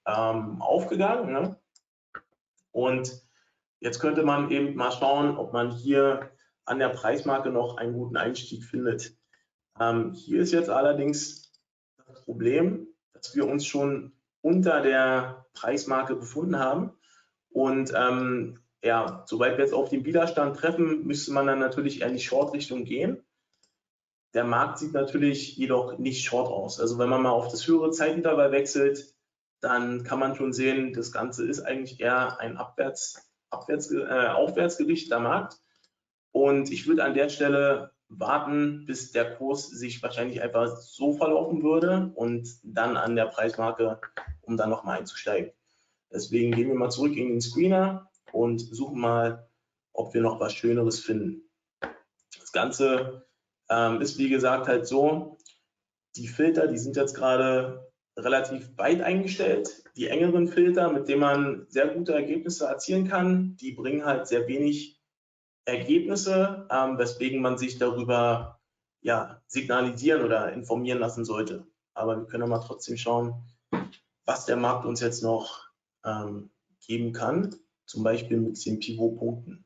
aufgegangen. Ne? Und jetzt könnte man eben mal schauen, ob man hier an der Preismarke noch einen guten Einstieg findet. Hier ist jetzt allerdings das Problem, dass wir uns schon unter der Preismarke befunden haben. Und ja, sobald wir jetzt auf den Widerstand treffen, müsste man dann natürlich eher in die Short-Richtung gehen. Der Markt sieht natürlich jedoch nicht short aus. Also wenn man mal auf das höhere Zeitintervall wechselt, dann kann man schon sehen, das Ganze ist eigentlich eher ein aufwärts gerichteter Markt. Und ich würde an der Stelle warten, bis der Kurs sich wahrscheinlich einfach so verlaufen würde und dann an der Preismarke, um dann nochmal einzusteigen. Deswegen gehen wir mal zurück in den Screener und suchen mal, ob wir noch was Schöneres finden. Das Ganze ist wie gesagt halt so, die Filter, die sind jetzt gerade relativ weit eingestellt. Die engeren Filter, mit denen man sehr gute Ergebnisse erzielen kann, die bringen halt sehr wenig Ergebnisse, weswegen man sich darüber ja, signalisieren oder informieren lassen sollte. Aber wir können mal trotzdem schauen, was der Markt uns jetzt noch geben kann, zum Beispiel mit den Pivotpunkten.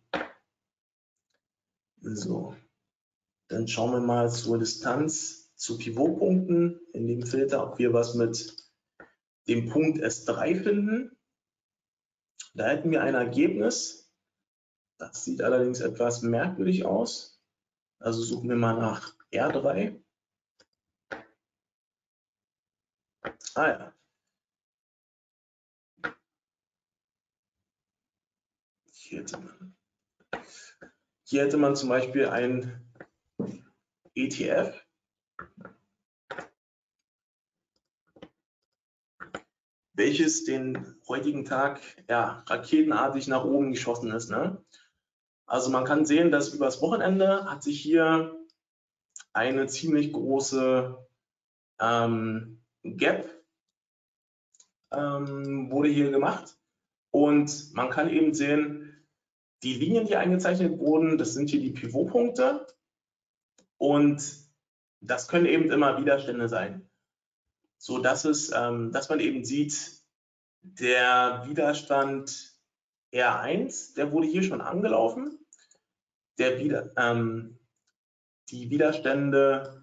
So, dann schauen wir mal zur Distanz zu Pivotpunkten in dem Filter, ob wir was mit dem Punkt S3 finden. Da hätten wir ein Ergebnis. Das sieht allerdings etwas merkwürdig aus. Also suchen wir mal nach R3. Ah ja. Hier hätte man zum Beispiel ein ETF. Welches den heutigen Tag ja, raketenartig nach oben geschossen ist. Ne? Also man kann sehen, dass übers Wochenende hat sich hier eine ziemlich große Gap wurde hier gemacht. Und man kann eben sehen, die Linien, die eingezeichnet wurden, das sind hier die Pivotpunkte. Und das können eben immer Widerstände sein. So dass dass man eben sieht, der Widerstand R1, der wurde hier schon angelaufen. Die Widerstände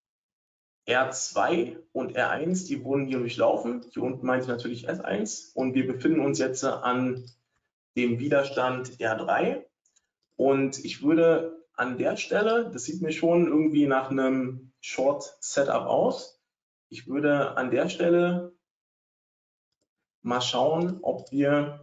R2 und R1, die wurden hier durchlaufen. Hier unten meine ich natürlich S1 und wir befinden uns jetzt an dem Widerstand R3. Und ich würde an der Stelle, das sieht mir schon irgendwie nach einem Short Setup aus, ich würde an der Stelle mal schauen, ob wir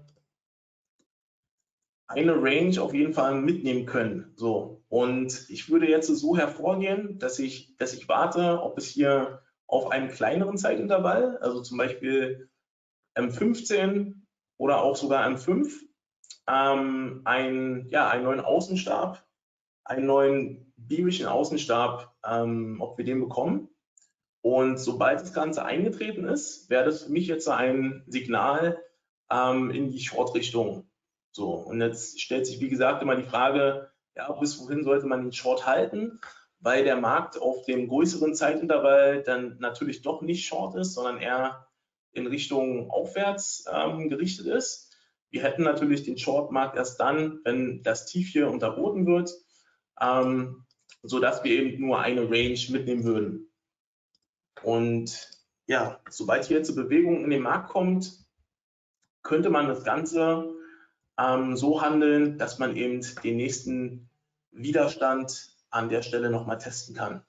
eine Range auf jeden Fall mitnehmen können. So, und ich würde jetzt so hervorgehen, dass ich warte, ob es hier auf einem kleineren Zeitintervall, also zum Beispiel M15 oder auch sogar M5, einen neuen Außenstab, einen neuen bearischen Außenstab, ob wir den bekommen. Und sobald das Ganze eingetreten ist, wäre das für mich jetzt ein Signal in die Short-Richtung. So, und jetzt stellt sich, wie gesagt, immer die Frage, ja, bis wohin sollte man den Short halten, weil der Markt auf dem größeren Zeitintervall dann natürlich doch nicht Short ist, sondern eher in Richtung aufwärts gerichtet ist. Wir hätten natürlich den Short-Markt erst dann, wenn das Tief hier unterboten wird, sodass wir eben nur eine Range mitnehmen würden. Und ja, sobald hier jetzt Bewegung in den Markt kommt, könnte man das Ganze so handeln, dass man eben den nächsten Widerstand an der Stelle nochmal testen kann.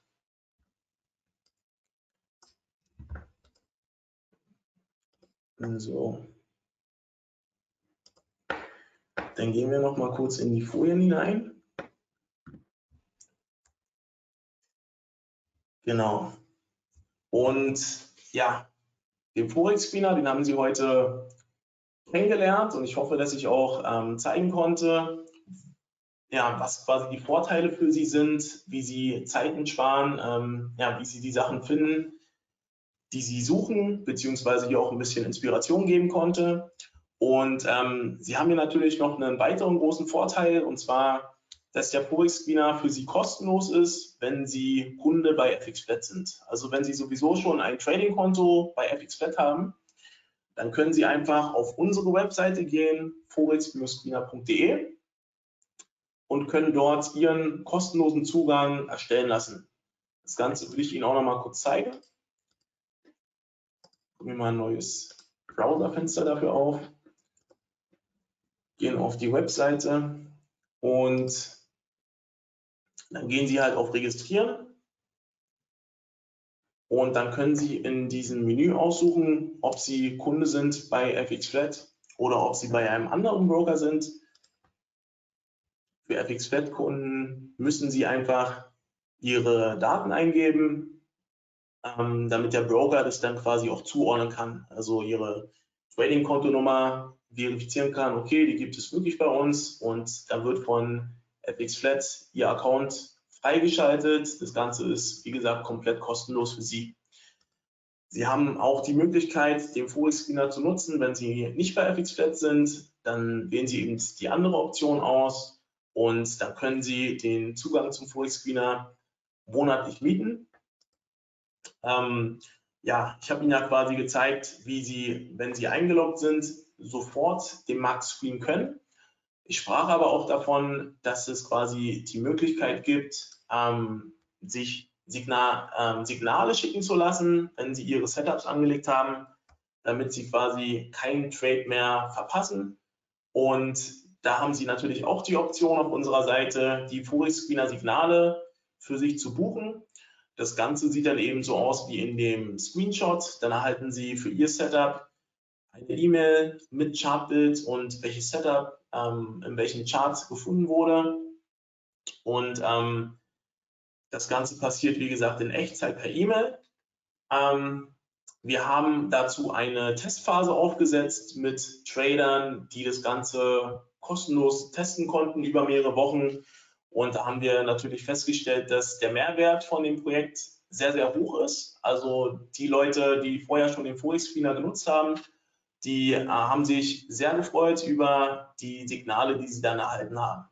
So. Dann gehen wir noch mal kurz in die Folien hinein. Genau. Und ja, den Forex-Screener, den haben Sie heute kennengelernt und ich hoffe, dass ich auch zeigen konnte, ja, was quasi die Vorteile für Sie sind, wie Sie Zeiten sparen, ja, wie Sie die Sachen finden, die Sie suchen, beziehungsweise hier auch ein bisschen Inspiration geben konnte. Und Sie haben hier natürlich noch einen weiteren großen Vorteil, und zwar, dass der Forex-Screener für Sie kostenlos ist, wenn Sie Kunde bei FXFlat sind. Also wenn Sie sowieso schon ein Trading-Konto bei FXFlat haben, dann können Sie einfach auf unsere Webseite gehen, forex-screener.de, und können dort Ihren kostenlosen Zugang erstellen lassen. Das Ganze will ich Ihnen auch noch mal kurz zeigen. Gucken wir mal ein neues Browserfenster dafür auf. Gehen auf die Webseite und dann gehen Sie halt auf Registrieren. Und dann können Sie in diesem Menü aussuchen, ob Sie Kunde sind bei FXFlat oder ob Sie bei einem anderen Broker sind. Für FXFlat-Kunden müssen Sie einfach Ihre Daten eingeben, damit der Broker das dann quasi auch zuordnen kann. Also Ihre Trading-Kontonummer verifizieren kann, okay, die gibt es wirklich bei uns, und da wird von FXFlat Ihr Account freigeschaltet. Das Ganze ist, wie gesagt, komplett kostenlos für Sie. Sie haben auch die Möglichkeit, den Forex-Screener zu nutzen, wenn Sie nicht bei FXFlat sind. Dann wählen Sie eben die andere Option aus und dann können Sie den Zugang zum Forex-Screener monatlich mieten. Ja, ich habe Ihnen ja quasi gezeigt, wie Sie, wenn Sie eingeloggt sind, sofort den Markt screenen können. Ich sprach aber auch davon, dass es quasi die Möglichkeit gibt, sich Signale schicken zu lassen, wenn Sie Ihre Setups angelegt haben, damit Sie quasi keinen Trade mehr verpassen. Und da haben Sie natürlich auch die Option auf unserer Seite, die Forex-Screener Signale für sich zu buchen. Das Ganze sieht dann eben so aus wie in dem Screenshot. Dann erhalten Sie für Ihr Setup eine E-Mail mit Chartbild und welches Setup in welchen Charts gefunden wurde. Und das Ganze passiert, wie gesagt, in Echtzeit per E-Mail. Wir haben dazu eine Testphase aufgesetzt mit Tradern, die das Ganze kostenlos testen konnten über mehrere Wochen. Und da haben wir natürlich festgestellt, dass der Mehrwert von dem Projekt sehr, sehr hoch ist. Also die Leute, die vorher schon den Forex-Screener genutzt haben, die haben sich sehr gefreut über die Signale, die sie dann erhalten haben.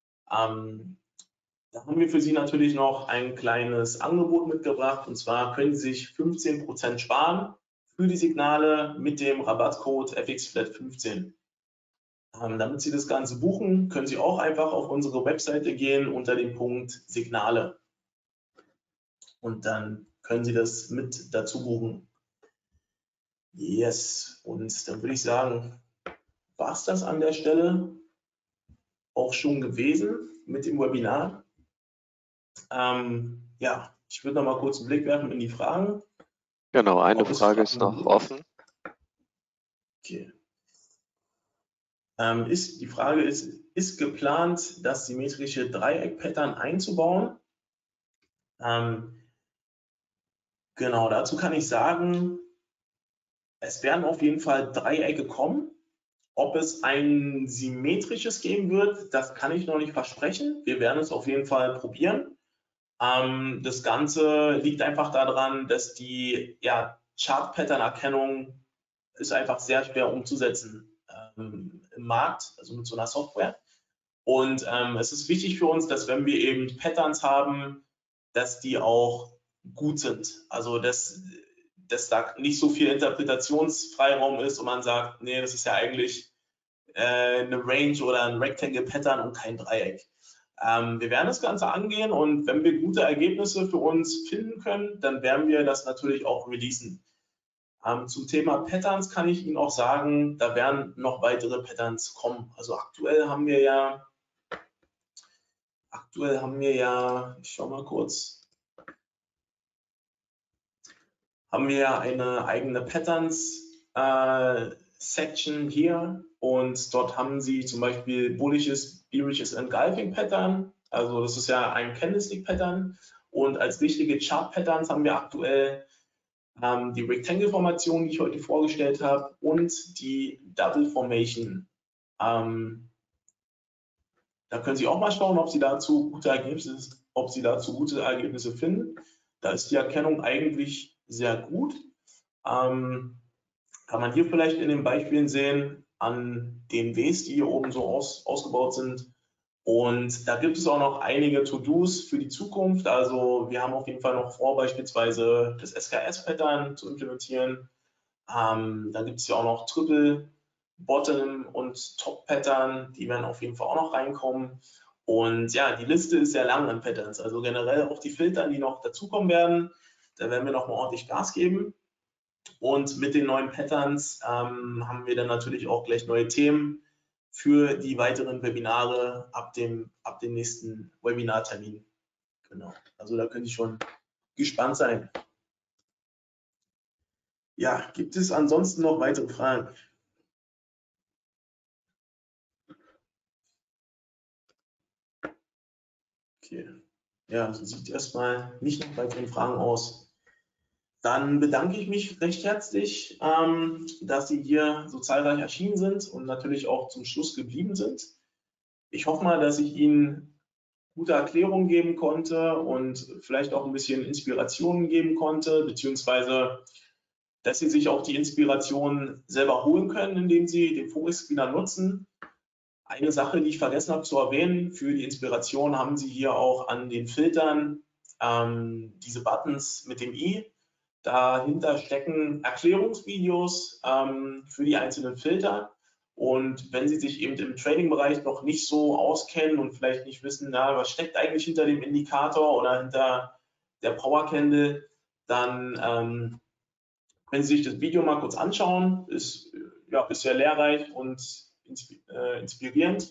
Da haben wir für Sie natürlich noch ein kleines Angebot mitgebracht, und zwar können Sie sich 15% sparen für die Signale mit dem Rabattcode FXFlat15. Damit Sie das Ganze buchen, können Sie auch einfach auf unsere Webseite gehen unter dem Punkt Signale. Und dann können Sie das mit dazu buchen. Yes, und dann würde ich sagen, war es das an der Stelle auch schon gewesen mit dem Webinar. Ja, ich würde noch mal kurz einen Blick werfen in die Fragen.
Genau, eine Frage ist noch offen.
Okay. Die Frage ist geplant, das symmetrische Dreieck-Pattern einzubauen? Genau, dazu kann ich sagen, es werden auf jeden Fall Dreiecke kommen. Ob es ein symmetrisches geben wird, das kann ich noch nicht versprechen. Wir werden es auf jeden Fall probieren. Das Ganze liegt einfach daran, dass die Chart-Pattern-Erkennung ist einfach sehr schwer umzusetzen im Markt, also mit so einer Software. Und es ist wichtig für uns, dass wenn wir eben Patterns haben, dass die auch gut sind. Also dass da nicht so viel Interpretationsfreiraum ist und man sagt, nee, das ist ja eigentlich eine Range oder ein Rectangle-Pattern und kein Dreieck. Wir werden das Ganze angehen, und wenn wir gute Ergebnisse für uns finden können, dann werden wir das natürlich auch releasen. Zum Thema Patterns kann ich Ihnen auch sagen, da werden noch weitere Patterns kommen. Also aktuell haben wir ja, ich schau mal kurz, haben wir ja eine eigene Patterns Section hier, und dort haben Sie zum Beispiel bullisches, bearishes Engulfing Pattern. Also das ist ja ein Candlestick Pattern, und als richtige Chart Patterns haben wir aktuell die Rectangle-Formation, die ich heute vorgestellt habe, und die Double Formation. Da können Sie auch mal schauen, ob Sie dazu gute Ergebnisse finden. Da ist die Erkennung eigentlich sehr gut. Kann man hier vielleicht in den Beispielen sehen, an den Ws, die hier oben so ausgebaut sind. Und da gibt es auch noch einige To-Dos für die Zukunft. Also wir haben auf jeden Fall noch vor, beispielsweise das SKS-Pattern zu implementieren. Da gibt es ja auch noch Triple, Bottom und Top Pattern, die werden auf jeden Fall auch noch reinkommen. Und ja, die Liste ist sehr lang an Patterns, also generell auch die Filter, die noch dazukommen werden. Da werden wir noch mal ordentlich Gas geben. Und mit den neuen Patterns haben wir dann natürlich auch gleich neue Themen für die weiteren Webinare ab dem nächsten Webinartermin. Genau, also da könnt ihr schon gespannt sein. Ja, gibt es ansonsten noch weitere Fragen? Okay. Ja, also sieht erstmal nicht nach weiteren Fragen aus. Dann bedanke ich mich recht herzlich, dass Sie hier so zahlreich erschienen sind und natürlich auch zum Schluss geblieben sind. Ich hoffe mal, dass ich Ihnen gute Erklärungen geben konnte und vielleicht auch ein bisschen Inspirationen geben konnte, beziehungsweise dass Sie sich auch die Inspiration selber holen können, indem Sie den Forex-Screener nutzen. Eine Sache, die ich vergessen habe zu erwähnen, für die Inspiration haben Sie hier auch an den Filtern diese Buttons mit dem i. Dahinter stecken Erklärungsvideos für die einzelnen Filter. Und wenn Sie sich eben im Trading-Bereich noch nicht so auskennen und vielleicht nicht wissen, na, was steckt eigentlich hinter dem Indikator oder hinter der Power Candle, dann können Sie sich das Video mal kurz anschauen. Ist sehr lehrreich und inspirierend.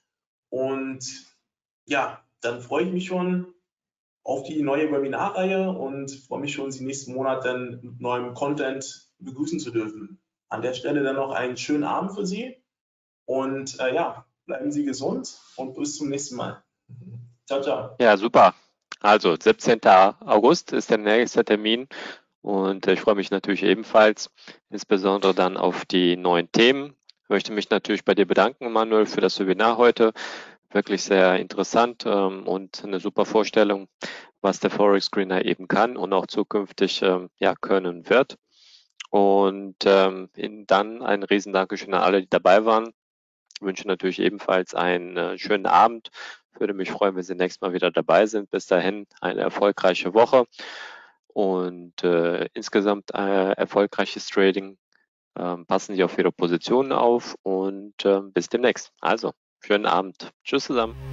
Und ja, dann freue ich mich schon auf die neue Webinarreihe und freue mich schon, Sie nächsten Monat dann mit neuem Content begrüßen zu dürfen. An der Stelle dann noch einen schönen Abend für Sie und ja, bleiben Sie gesund und bis zum nächsten Mal. Ciao, ciao.
Ja, super. Also 17. August ist der nächste Termin und ich freue mich natürlich ebenfalls, insbesondere dann auf die neuen Themen. Ich möchte mich natürlich bei dir bedanken, Manuel, für das Webinar heute. Wirklich sehr interessant und eine super Vorstellung, was der Forex Screener eben kann und auch zukünftig ja, können wird. Und dann ein riesen Dankeschön an alle, die dabei waren. Ich wünsche natürlich ebenfalls einen schönen Abend. Würde mich freuen, wenn Sie nächstes Mal wieder dabei sind. Bis dahin eine erfolgreiche Woche und insgesamt erfolgreiches Trading. Passen Sie auf Ihre Positionen auf und bis demnächst. Also, schönen Abend. Tschüss zusammen.